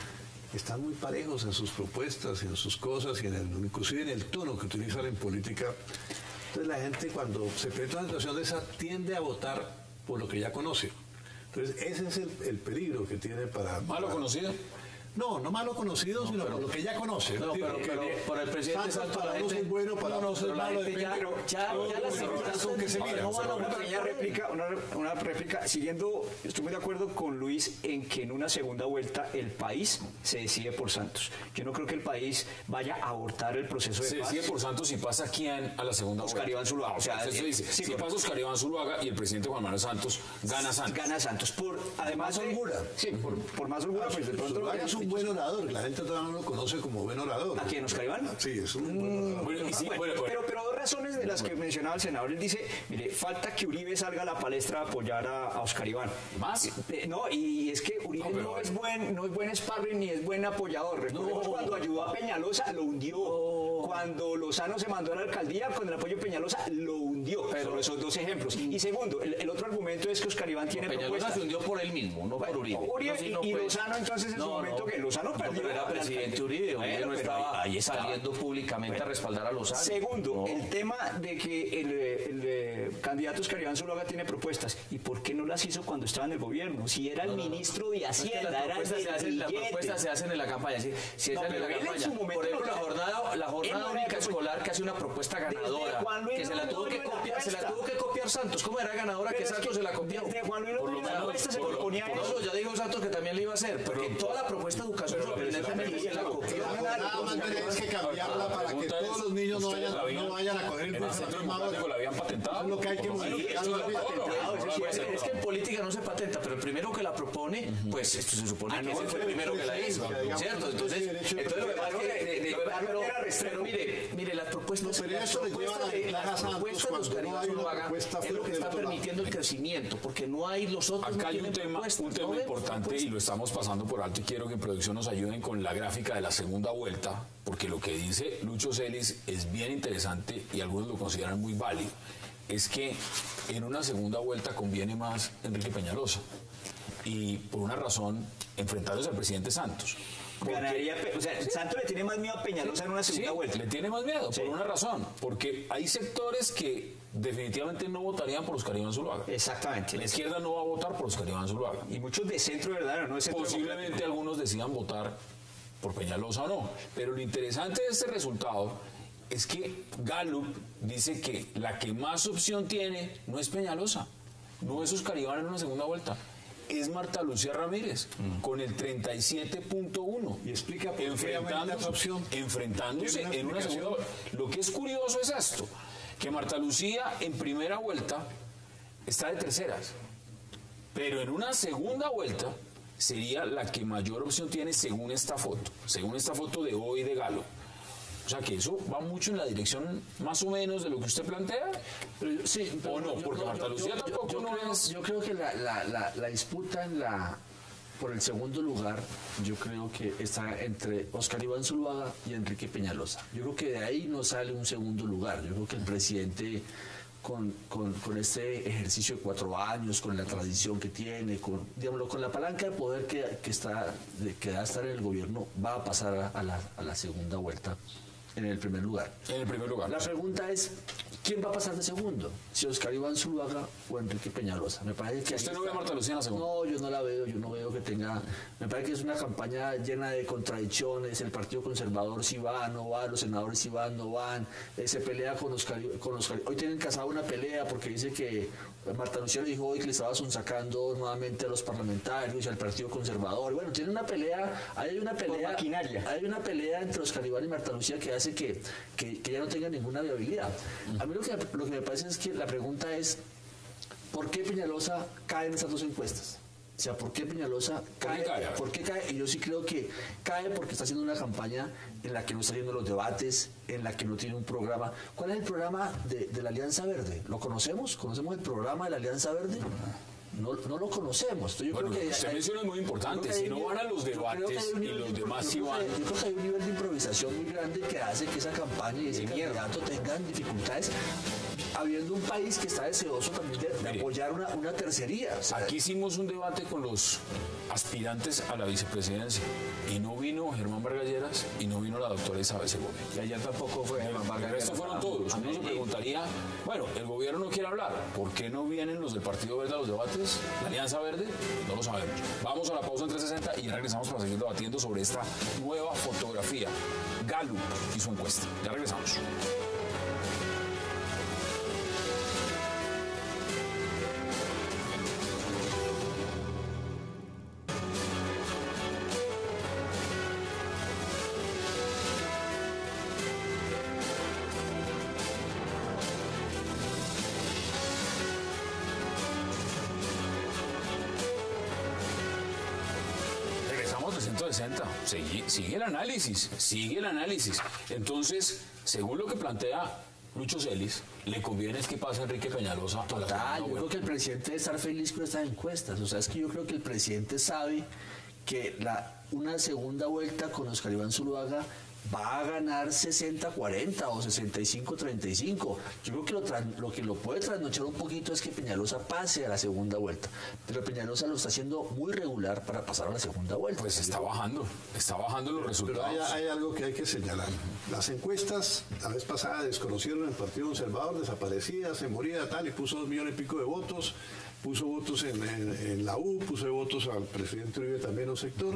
están muy parejos en sus propuestas, en sus cosas, y en el, inclusive en el tono que utilizan en política. Entonces la gente cuando se presenta una situación de esa tiende a votar por lo que ya conoce. Entonces ese es el, el peligro que tiene para... ¿Malo para- conocido? No, no malo conocido, sino por lo que ya conoce. No, Digo pero, que pero por el presidente Santos Santos para la unos gente- es bueno, para no, no, otros es pero la malo, gente ya, depende, ya, ya las pero circunstancias son que se no miran. van a Una votar pequeña por él. réplica, una, una réplica, siguiendo, estoy muy de acuerdo con Luis en que en una segunda vuelta el país se decide por Santos. Yo no creo que el país vaya a abortar el proceso de Se paz. decide por Santos si pasa quién a la segunda Oscar vuelta. Iván Zuluaga. O sea, O sea, eso dice, sí, si correcto. pasa Oscar Iván Zuluaga y el presidente Juan Manuel Santos, gana Santos. Gana Santos. Por, además Más de- holgura. Sí, por, por más holgura, pues de pronto... Zuluaga es un buen orador, la gente todavía no lo conoce como buen orador. ¿A quién, Oscar Iván? Sí, es un buen orador. Bueno, y sí, Bueno, bueno, bueno. Pero, pero dos razones de las que mencionaba el senador. Él dice, mire, falta que Uribe salga a la palestra a apoyar a, a Oscar Iván. ¿Más? Eh, no, y es que Uribe No, no, pero es bueno. buen, no es buen sparring ni es buen apoyador. Recordemos cuando ayudó a Peñalosa, lo hundió. Cuando Lozano se mandó a la alcaldía con el apoyo de Peñalosa, lo hundió. Pero esos dos ejemplos. Y segundo, el, el otro argumento es que Oscar Iván tiene Peñalosa propuestas. se hundió por él mismo, no por Uribe. Uribe No, sí, y- no y fue- Lozano, entonces, en su momento, que Lozano no, perdió pero era la presidente alcaldía. Uribe, Uribe Bueno, no pero estaba ahí- ahí estaba. saliendo públicamente a respaldar a Lozano. Segundo, No. el tema de que el, eh, el, eh, candidato Oscar Iván Zuluaga tiene propuestas. ¿Y por qué no las hizo cuando estaba en el gobierno? Si era el ministro de No, es que Hacienda, las era el propuestas, se del hacen, las billete. propuestas se hacen en la campaña. Si, si No, hacen en pero la él en campaña. su momento Por ejemplo, no la te- jornada, la jornada Él no única era- escolar que hace una propuesta ganadora. Juan Luis Que se la, no tuvo que era la copiar, se la apuesta. tuvo que copiar Santos. ¿Cómo era ganadora que Pero es Santos que se la copió? desde Juan Luis Por lo López la menos, apuesta se por lo- proponía por eso. eso ya dijo Santos que también le iba a hacer. Porque toda la propuesta de educación pero- pero sorprendentemente se la- se la copió. Nada más tenés que cambiarla para que pregunta todos es, los niños no ¿ustedes vayan, la habían- no vayan a coger el en el bus a la Centro misma Democrático hora. la habían patentado. Eso es lo que hay que Por lo menos. modificar. Sí, la esto vida. es todo, Patentado, no, no, sí, no, es, no, es que en política no se patenta, pero el primero que la propone, pues esto se supone que ese fue el primero que la hizo, ¿cierto? Entonces, entonces lo que pasa es que, de- de- pero, pero mire, mire, las propuestas, No, pero las eso le propuestas lleva a de, la las Santos propuestas de cuando Oscar no Iván hay una Zuluaga propuesta es lo fuerte que del está otro lado. permitiendo el crecimiento, porque no hay los otros. Acá no hay un tienen tema, propuestas, un no tema vemos importante y propuestas. lo estamos pasando por alto y quiero que en producción nos ayuden con la gráfica de la segunda vuelta, porque lo que dice Lucho Celis es bien interesante y algunos lo consideran muy válido. Es que en una segunda vuelta conviene más Enrique Peñalosa y por una razón enfrentándose al presidente Santos. Porque- Ganaría, Pe- o sea, Santos le tiene más miedo a Peñalosa en una segunda Sí, vuelta. le tiene más miedo, Sí. por una razón, porque hay sectores que definitivamente no votarían por Oscar Iván Zuluaga. Exactamente. La izquierda no va a votar por Oscar Iván Zuluaga. Y muchos de centro, ¿verdad? No de centro Posiblemente democrático. algunos decidan votar por Peñalosa o no. Pero lo interesante de este resultado es que Gallup dice que la que más opción tiene no es Peñalosa, no es Oscar Iván en una segunda vuelta, es Marta Lucía Ramírez, con el treinta y siete punto uno. Y explica por qué aumenta enfrentándose, esa opción. enfrentándose Tiene una en una segunda explicación. vuelta. Lo que es curioso es esto, que Marta Lucía en primera vuelta está de terceras, pero en una segunda vuelta sería la que mayor opción tiene según esta foto, según esta foto de hoy de Galo. O sea que eso va mucho en la dirección más o menos de lo que usted plantea. Pero yo- sí, pero ¿O no? yo- Porque yo- Marta yo- Lucía yo- tampoco yo no creo, es... Yo creo que la, la, la, la disputa en la, por el segundo lugar, yo creo que está entre Óscar Iván Zuluaga y Enrique Peñalosa. Yo creo que de ahí no sale un segundo lugar. Yo creo que el presidente, con, con, con este ejercicio de cuatro años, con la tradición que tiene, con, digámoslo, con la palanca de poder que, que, está, de, que va a estar en el gobierno, va a pasar a, a, la, a la segunda vuelta en el primer lugar. En el primer lugar. La pregunta es, ¿quién va a pasar de segundo? Si Óscar Iván Zuluaga o Enrique Peñalosa. Me parece que ¿Usted ahí no ve a está. Marta Lucía en la segunda? No, yo no la veo, yo no veo que tenga... Me parece que es una campaña llena de contradicciones, el Partido Conservador si va, no va, los senadores si van, no van, eh, se pelea con Óscar, con Óscar. Hoy tienen casado una pelea porque dice que Marta Lucía le dijo hoy que le estaba sonsacando nuevamente a los parlamentarios y al Partido Conservador. Bueno, tiene una pelea, hay una pelea... maquinaria. Hay una pelea entre Óscar Iván y Marta Lucía que hace que, que, que ya no tenga ninguna viabilidad. A mí lo que, lo que me parece es que la pregunta es, ¿por qué Peñalosa cae en estas dos encuestas? O sea, ¿por qué Peñalosa cae? qué cae? ¿Por qué cae? Y yo sí creo que cae porque está haciendo una campaña en la que no está haciendo los debates, en la que no tiene un programa. ¿Cuál es el programa de, de la Alianza Verde? ¿Lo conocemos? ¿Conocemos el programa de la Alianza Verde? No, no lo conocemos. Entonces, yo Bueno, creo que usted hay- menciona es muy yo importante. creo que Si hay no un van a nivel- los yo creo que hay debates un y nivel los de- demás yo sí creo que- van. Yo creo que hay un nivel de improvisación muy grande que hace que esa campaña y ese candidato tengan dificultades, habiendo un país que está deseoso también de, de Mire, apoyar una, una tercería. O sea, Aquí hicimos un debate con los aspirantes a la vicepresidencia y no vino Germán Vargas Lleras y no vino la doctora Isabel Segovia. Y ayer tampoco fue Germán Vargas. El resto fueron todos. Uno se preguntaría, bueno, el gobierno no quiere hablar, ¿por qué no vienen los del Partido Verde a los debates? ¿La Alianza Verde? No lo sabemos. Vamos a la pausa en trescientos sesenta y ya regresamos para seguir debatiendo sobre esta nueva fotografía. Gallup y su encuesta. Ya regresamos. Regresamos trescientos sesenta. Sigue, sigue el análisis, sigue el análisis. Entonces, según lo que plantea Lucho Celis, le conviene es que pase Enrique Peñalosa a la Total, segunda yo creo vuelta. que el presidente debe estar feliz con estas encuestas. O sea, es que yo creo que el presidente sabe que la, una segunda vuelta con Óscar Iván Zuluaga va a ganar sesenta cuarenta o sesenta y cinco treinta y cinco. Yo creo que lo, tran- lo que lo puede trasnochar un poquito es que Peñalosa pase a la segunda vuelta. Pero Peñalosa lo está haciendo muy regular para pasar a la segunda vuelta. Pues está bajando, está bajando los Pero resultados. hay, hay algo que hay que señalar. Las encuestas, la vez pasada desconocieron el Partido Conservador, desaparecía, se moría, tal, y puso dos millones y pico de votos, puso votos en, en- en la U, puso votos al presidente Uribe también en un sector,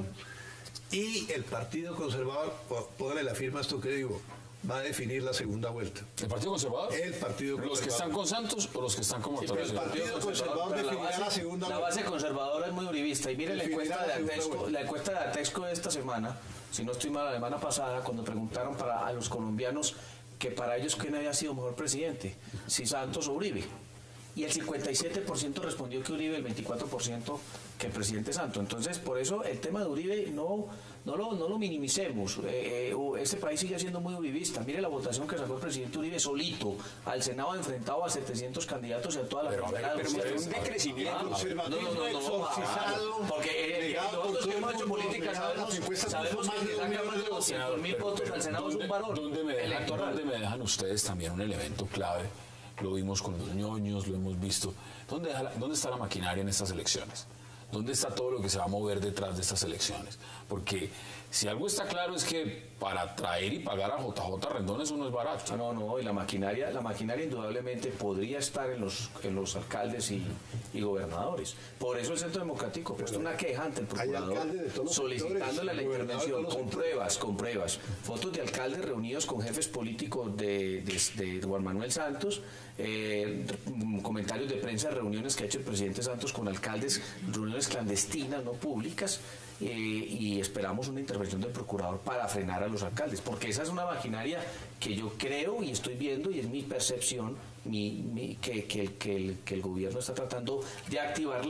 y el Partido Conservador, po- póngale la firma a esto que digo, va a definir la segunda vuelta. ¿El Partido Conservador? El Partido ¿Los que Conservador. están con Santos o los que están con Sí, pero el Marta Lucía? Partido Conservador pero la definirá base- la segunda La vuelta. base conservadora es muy uribista. Y mire la Definirá encuesta, de la segunda Atexco, vuelta. la encuesta de Atexco de esta semana, si no estoy mal, la semana pasada, cuando preguntaron para a los colombianos que para ellos quién había sido mejor presidente, si Santos o Uribe. Y el cincuenta y siete por ciento respondió que Uribe, el veinticuatro por ciento que el presidente Santos. Entonces, por eso el tema de Uribe no, no, lo, no lo minimicemos. Eh, eh, este país sigue siendo muy uribista. Mire la votación que sacó el presidente Uribe solito al Senado, enfrentado a setecientos candidatos y a toda la Pero, a ver, frontera de pero Rusia. es un decrecimiento. Ah, Conservatismo no, no, no, no, exorcizado, ah, porque eh, eh, negado por nosotros todo que el hemos hecho mundo, política negado sabemos, las encuestas, sabemos puso que más de le un saca millón más de de doscientos Senador, mil pero- votos pero al Senado es ¿dónde- un valor ¿dónde me, dejan, electoral. ¿Dónde me dejan ustedes también un elemento clave? Lo vimos con los ñoños, lo hemos visto. ¿Dónde, deja la- ¿Dónde está la maquinaria en estas elecciones? ¿Dónde está todo lo que se va a mover detrás de estas elecciones? Porque si algo está claro es que para traer y pagar a J J Rendón eso no es barato. Ah, no, no, y la maquinaria, la maquinaria indudablemente podría estar en los, en los alcaldes y, y gobernadores. Por eso el Centro Democrático ha puesto una queja ante el Hay procurador alcaldes de todos los solicitándole la sectores, gobernadores de intervención todos los con sectores. pruebas, con pruebas. Fotos de alcaldes reunidos con jefes políticos de, de, de Juan Manuel Santos, eh, r- comentarios de prensa, reuniones que ha hecho el presidente Santos con alcaldes, reuniones clandestinas, no públicas. Eh, y esperamos una intervención del procurador para frenar a los alcaldes, porque esa es una maquinaria que yo creo y estoy viendo, y es mi percepción, mi, mi- que, que, el- que, el, que el gobierno está tratando de activarla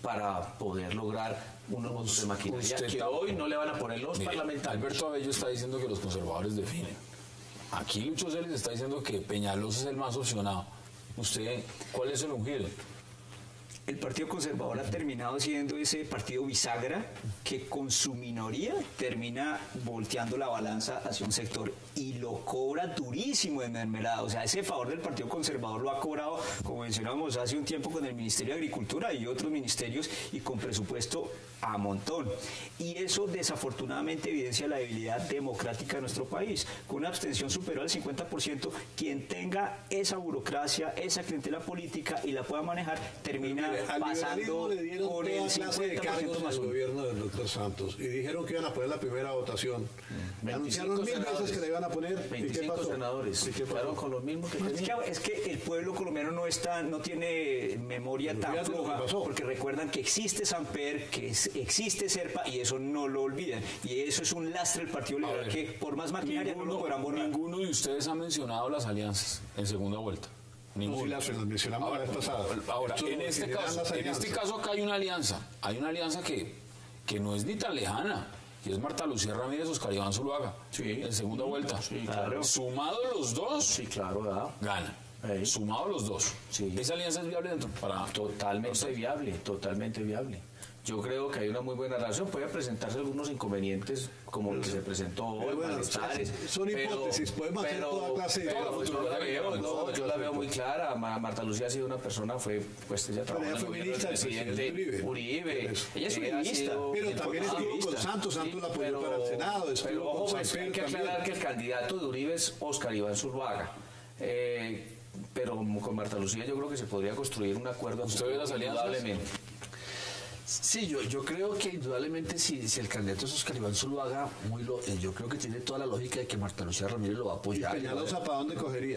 para poder lograr unos votos de maquinaria Usted que está- hoy no le van a poner los Mire, parlamentarios. Alberto Abello está diciendo que los conservadores definen. Aquí Lucho Celis está diciendo que Peñalosa es el más opcionado. ¿Usted cuál es el ungido? El Partido Conservador ha terminado siendo ese partido bisagra que con su minoría termina volteando la balanza hacia un sector y lo cobra durísimo en mermelada. O sea, ese favor del Partido Conservador lo ha cobrado, como mencionamos hace un tiempo, con el Ministerio de Agricultura y otros ministerios y con presupuesto a montón. Y eso desafortunadamente evidencia la debilidad democrática de nuestro país. Con una abstención superior al cincuenta por ciento, quien tenga esa burocracia, esa clientela política y la pueda manejar, termina Mire, al pasando liberalismo le dieron con el toda clase de cincuenta por ciento cargos más al uno. gobierno del doctor Santos y dijeron que iban a poner la primera votación. Anunciaron mil senadores, veces que le iban a poner. ¿Y qué veinticinco pasó? senadores. ¿Y qué pasó? Quedaron con los mismos que Es tenían. que, es que el pueblo colombiano no está, no tiene memoria Pero tan fíjate lo que floja, pasó. porque recuerdan que existe Samper, que es- existe Serpa, y eso no lo olvidan. Y eso es un lastre del Partido A Liberal ver, que por más maquinaria no lo podrán borrar. ninguno de ustedes ha mencionado las alianzas en segunda vuelta. No, sí, Ninguno. las, las mencionamos la vez pasada. Ahora, Esto en lo este, generan caso, las en este alianzas. caso acá hay una alianza. Hay una alianza que, que no es ni tan lejana. Y es Marta Lucía Ramírez, Oscar Iván Zuluaga. Sí. En segunda vuelta. Sí, claro. Sumados los dos, Sí, claro, ¿verdad? gana. Ey. Sumados los dos. Sí. Esa alianza es viable dentro para Totalmente viable, totalmente viable. Yo creo que hay una muy buena relación. Puede presentarse algunos inconvenientes como el que se presentó hoy, Pero bueno, malestares. son hipótesis, podemos hacer toda clase de- pero Toda yo la futura- veo, no, toda yo la clase veo de- muy clara. Ma- Marta Lucía ha sido una persona, fue, pues ella trabajó ella en el fue gobierno del ministra del presidente presidente Uribe. Uribe. Ella Ella es ha uribista, sido- pero también Ah, estuvo con uribista. Santos, Santos la apoyó pero- para el Senado, estuvo pero con ojo, pues, Samper hay que aclarar también. que el candidato de Uribe es Oscar Iván Zuluaga. Eh, pero con Marta Lucía yo creo que se podría construir un acuerdo. ¿Usted ve las alianzas? Indudablemente. Sí, yo, yo creo que indudablemente si, si el candidato es Oscar Iván Zuluaga, muy lo, eh, yo creo que tiene toda la lógica de que Marta Lucía Ramírez lo va a ¿Y apoyar. Peñalosa para dónde cogería?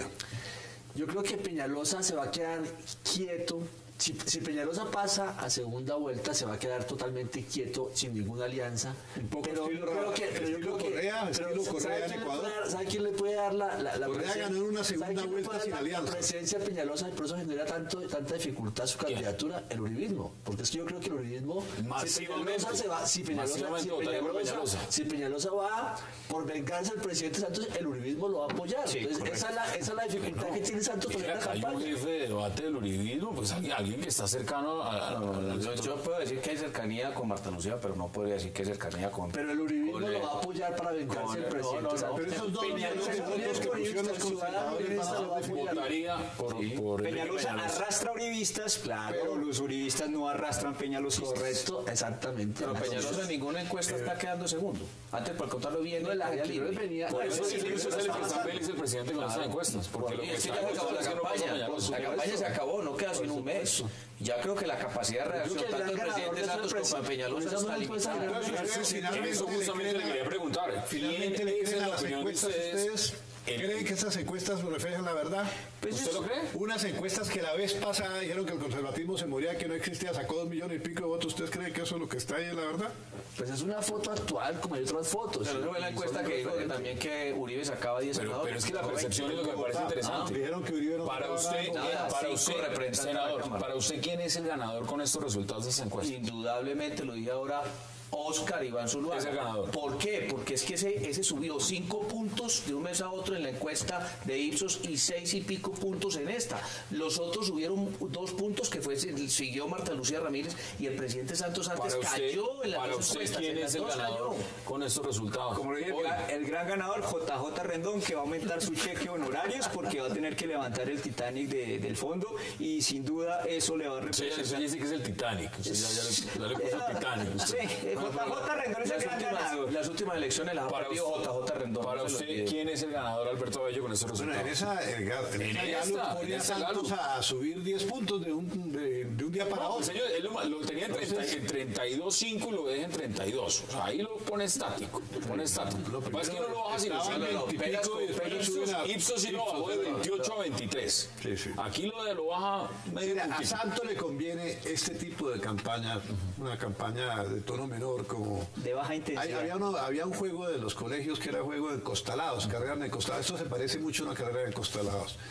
Yo creo que Peñalosa se va a quedar quieto. Si, si Peñalosa pasa a segunda vuelta, se va a quedar totalmente quieto, sin ninguna alianza. Un poco pero estilo yo creo Ra- que, pero yo estilo creo que- Correa, pero estilo ¿sabe Correa en quién le Ecuador? puede dar- ¿Sabe quién le puede dar la, la, la Correa presidencia? ganó en una segunda ¿Sabe quién le vuelta puede sin dar la alianza. presidencia de Peñalosa y por eso genera tanto, tanta dificultad su candidatura, el uribismo. Porque es que yo creo que el uribismo, si Masivamente. Peñalosa se va, si Peñalosa, Masivamente si votaría por Peñalosa, Peñalosa. si Peñalosa va por venganza del presidente Santos, el uribismo lo va a apoyar. Sí, Entonces, correcto. esa es, la, esa es la dificultad que tiene Santos con Mira, esta acá hay un campaña. jefe de debate del uribismo, pues alguien, alguien que está cercano a, a- a- Yo, yo puedo decir que hay cercanía con Marta Lucía, pero no podría decir que hay cercanía con. Pero el uribismo con, lo eh, va a apoyar para vengarse con- del no, presidente no, no, Santos. Pero esos dos Peñalosa, no son los que pusieron los conservadores Peñalosa lo va a para apoyar. votaría por, por Enrique Peñalosa Peñalosa. arrastra uribistas, Claro. pero los uribistas no arrastran peñalosistas. Correcto, exactamente. Pero Peñalosa en Entonces, ninguna encuesta está quedando segundo. Antes, por contarlo bien, No, la había anterior libre. venía- Por no, eso Por sí, eso sí, es sí, el que está está feliz el presidente con estas encuestas. Porque lo Y que es que está ya se acabó la es que no pasa campaña. Peñalosa. La campaña se acabó, no queda sino un mes. Ya creo que la capacidad de Yo reacción creo que el tanto del gran ganador presidente de esa Santos como de empresa- Peñalosa con esa está encuesta limitada. ganó. Entonces, ustedes finalmente Eso le justamente creen le a- quería preguntar. Finalmente ¿Quién le es, creen en a la las opinión de encuestas ustedes. el- ¿Creen que esas encuestas reflejan la verdad? ¿Usted lo cree? Unas encuestas que la vez pasada dijeron que el conservatismo se moría, que no existía, sacó dos millones y pico de votos. ¿Ustedes creen que eso es lo que está ahí en la verdad? pues es una foto actual como hay otras fotos. Pero no fue la Y encuesta son que dijo que diferentes. también que Uribe sacaba diez Pero, senadores. pero es que la No, percepción es lo que me parece Ah, interesante. dijeron que Uribe no Para sacaba usted, nada. nada, para cinco usted, representantes de la senador, Cámara. para usted, ¿quién es el ganador con estos resultados de esa encuesta? Indudablemente, lo dije ahora, Oscar Iván Zuluaga. Es el ganador. ¿Por qué? Porque es que ese, ese subió cinco puntos de un mes a otro en la encuesta de Ipsos y seis y pico puntos en esta. Los otros subieron dos puntos que fue siguió Marta Lucía Ramírez y el presidente Santos antes Para usted, cayó en las para dos usted encuestas. ¿quién en es las el dos ganador cayó. con estos resultados? Como lo dije, el Hoy. gran, el gran ganador, J J Rendón, que va a aumentar su cheque honorarios porque va a tener que levantar el Titanic de- del fondo y sin duda eso le va a Usted ya- usted representar. dice que es el Titanic. Usted ya, ya le, ya le puso Titanic. Sí, Usted. eh, J J Rendón es el Las gran últimas, ganador. las últimas elecciones las ha Para perdido usted- J J Rendón. Para no se lo usted, olvide. ¿quién es el ganador, Alberto Bello, con estos Bueno, resultados? en esa, en esa, En esa esta, Gallup en ponía esa Santos Gallup. a subir diez puntos de un, de, de un día para No, otro. señor, él lo, lo tenía en, treinta, en treinta y dos punto cinco y lo deja en treinta y dos. O sea, ahí lo pone estático. Lo pone estático. Lo que pasa es que no lo baja sino estaba en no, no, veinte y Pegas pico con- y después lo Ipsos, suben a- Ipsos sí lo Ipsos, bajó de no, veintiocho a veintitrés. Sí, sí. Aquí lo de lo baja medio Mira, a puntito. Santos le conviene este tipo de campaña, una campaña de tono menor, como... De baja Hay- intensidad. había, uno- había un juego de los colegios que era juego de encostalados, carreras de encostalados. Esto se parece mucho a una carrera de encostalados.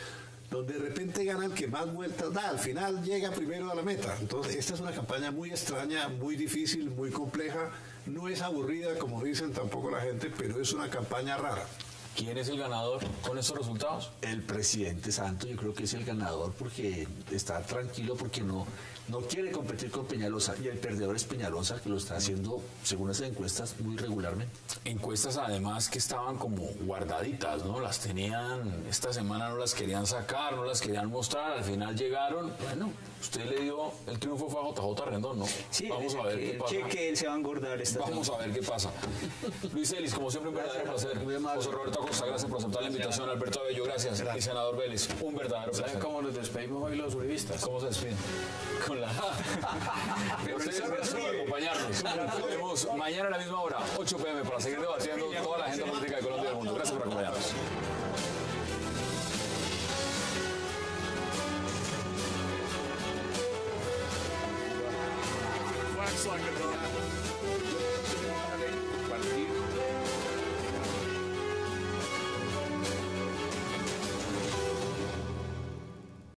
donde de repente gana el que más vueltas da, al final llega primero a la meta. Entonces, esta es una campaña muy extraña, muy difícil, muy compleja, no es aburrida, como dicen tampoco la gente, pero es una campaña rara. ¿Quién es el ganador con estos resultados? El presidente Santos, yo creo que es el ganador porque está tranquilo, porque no, no quiere competir con Peñalosa, y el perdedor es Peñalosa, que lo está haciendo, según las encuestas, muy regularmente. Encuestas además que estaban como guardaditas, ¿no? Las tenían, esta semana no las querían sacar, no las querían mostrar, al final llegaron. Bueno, usted le dio, el triunfo fue a J J Rendón, ¿no? Sí, vamos a ver qué el pasa. cheque él se va a engordar esta Vamos semana. a ver qué pasa. Luis Ellis, como siempre, un verdadero placer. Muy amable. José Roberto Acosta, gracias por aceptar la invitación. Alberto Abello, gracias. Y senador Vélez, un verdadero ¿Saben placer. cómo nos despedimos hoy los uribistas? ¿Cómo se despiden? Con la... Ustedes gracias por acompañarnos. Nos vemos mañana a la misma hora, ocho p m, para seguir debatiendo toda la agenda política de Colombia y del mundo. Gracias por acompañarnos. Wax like a dog.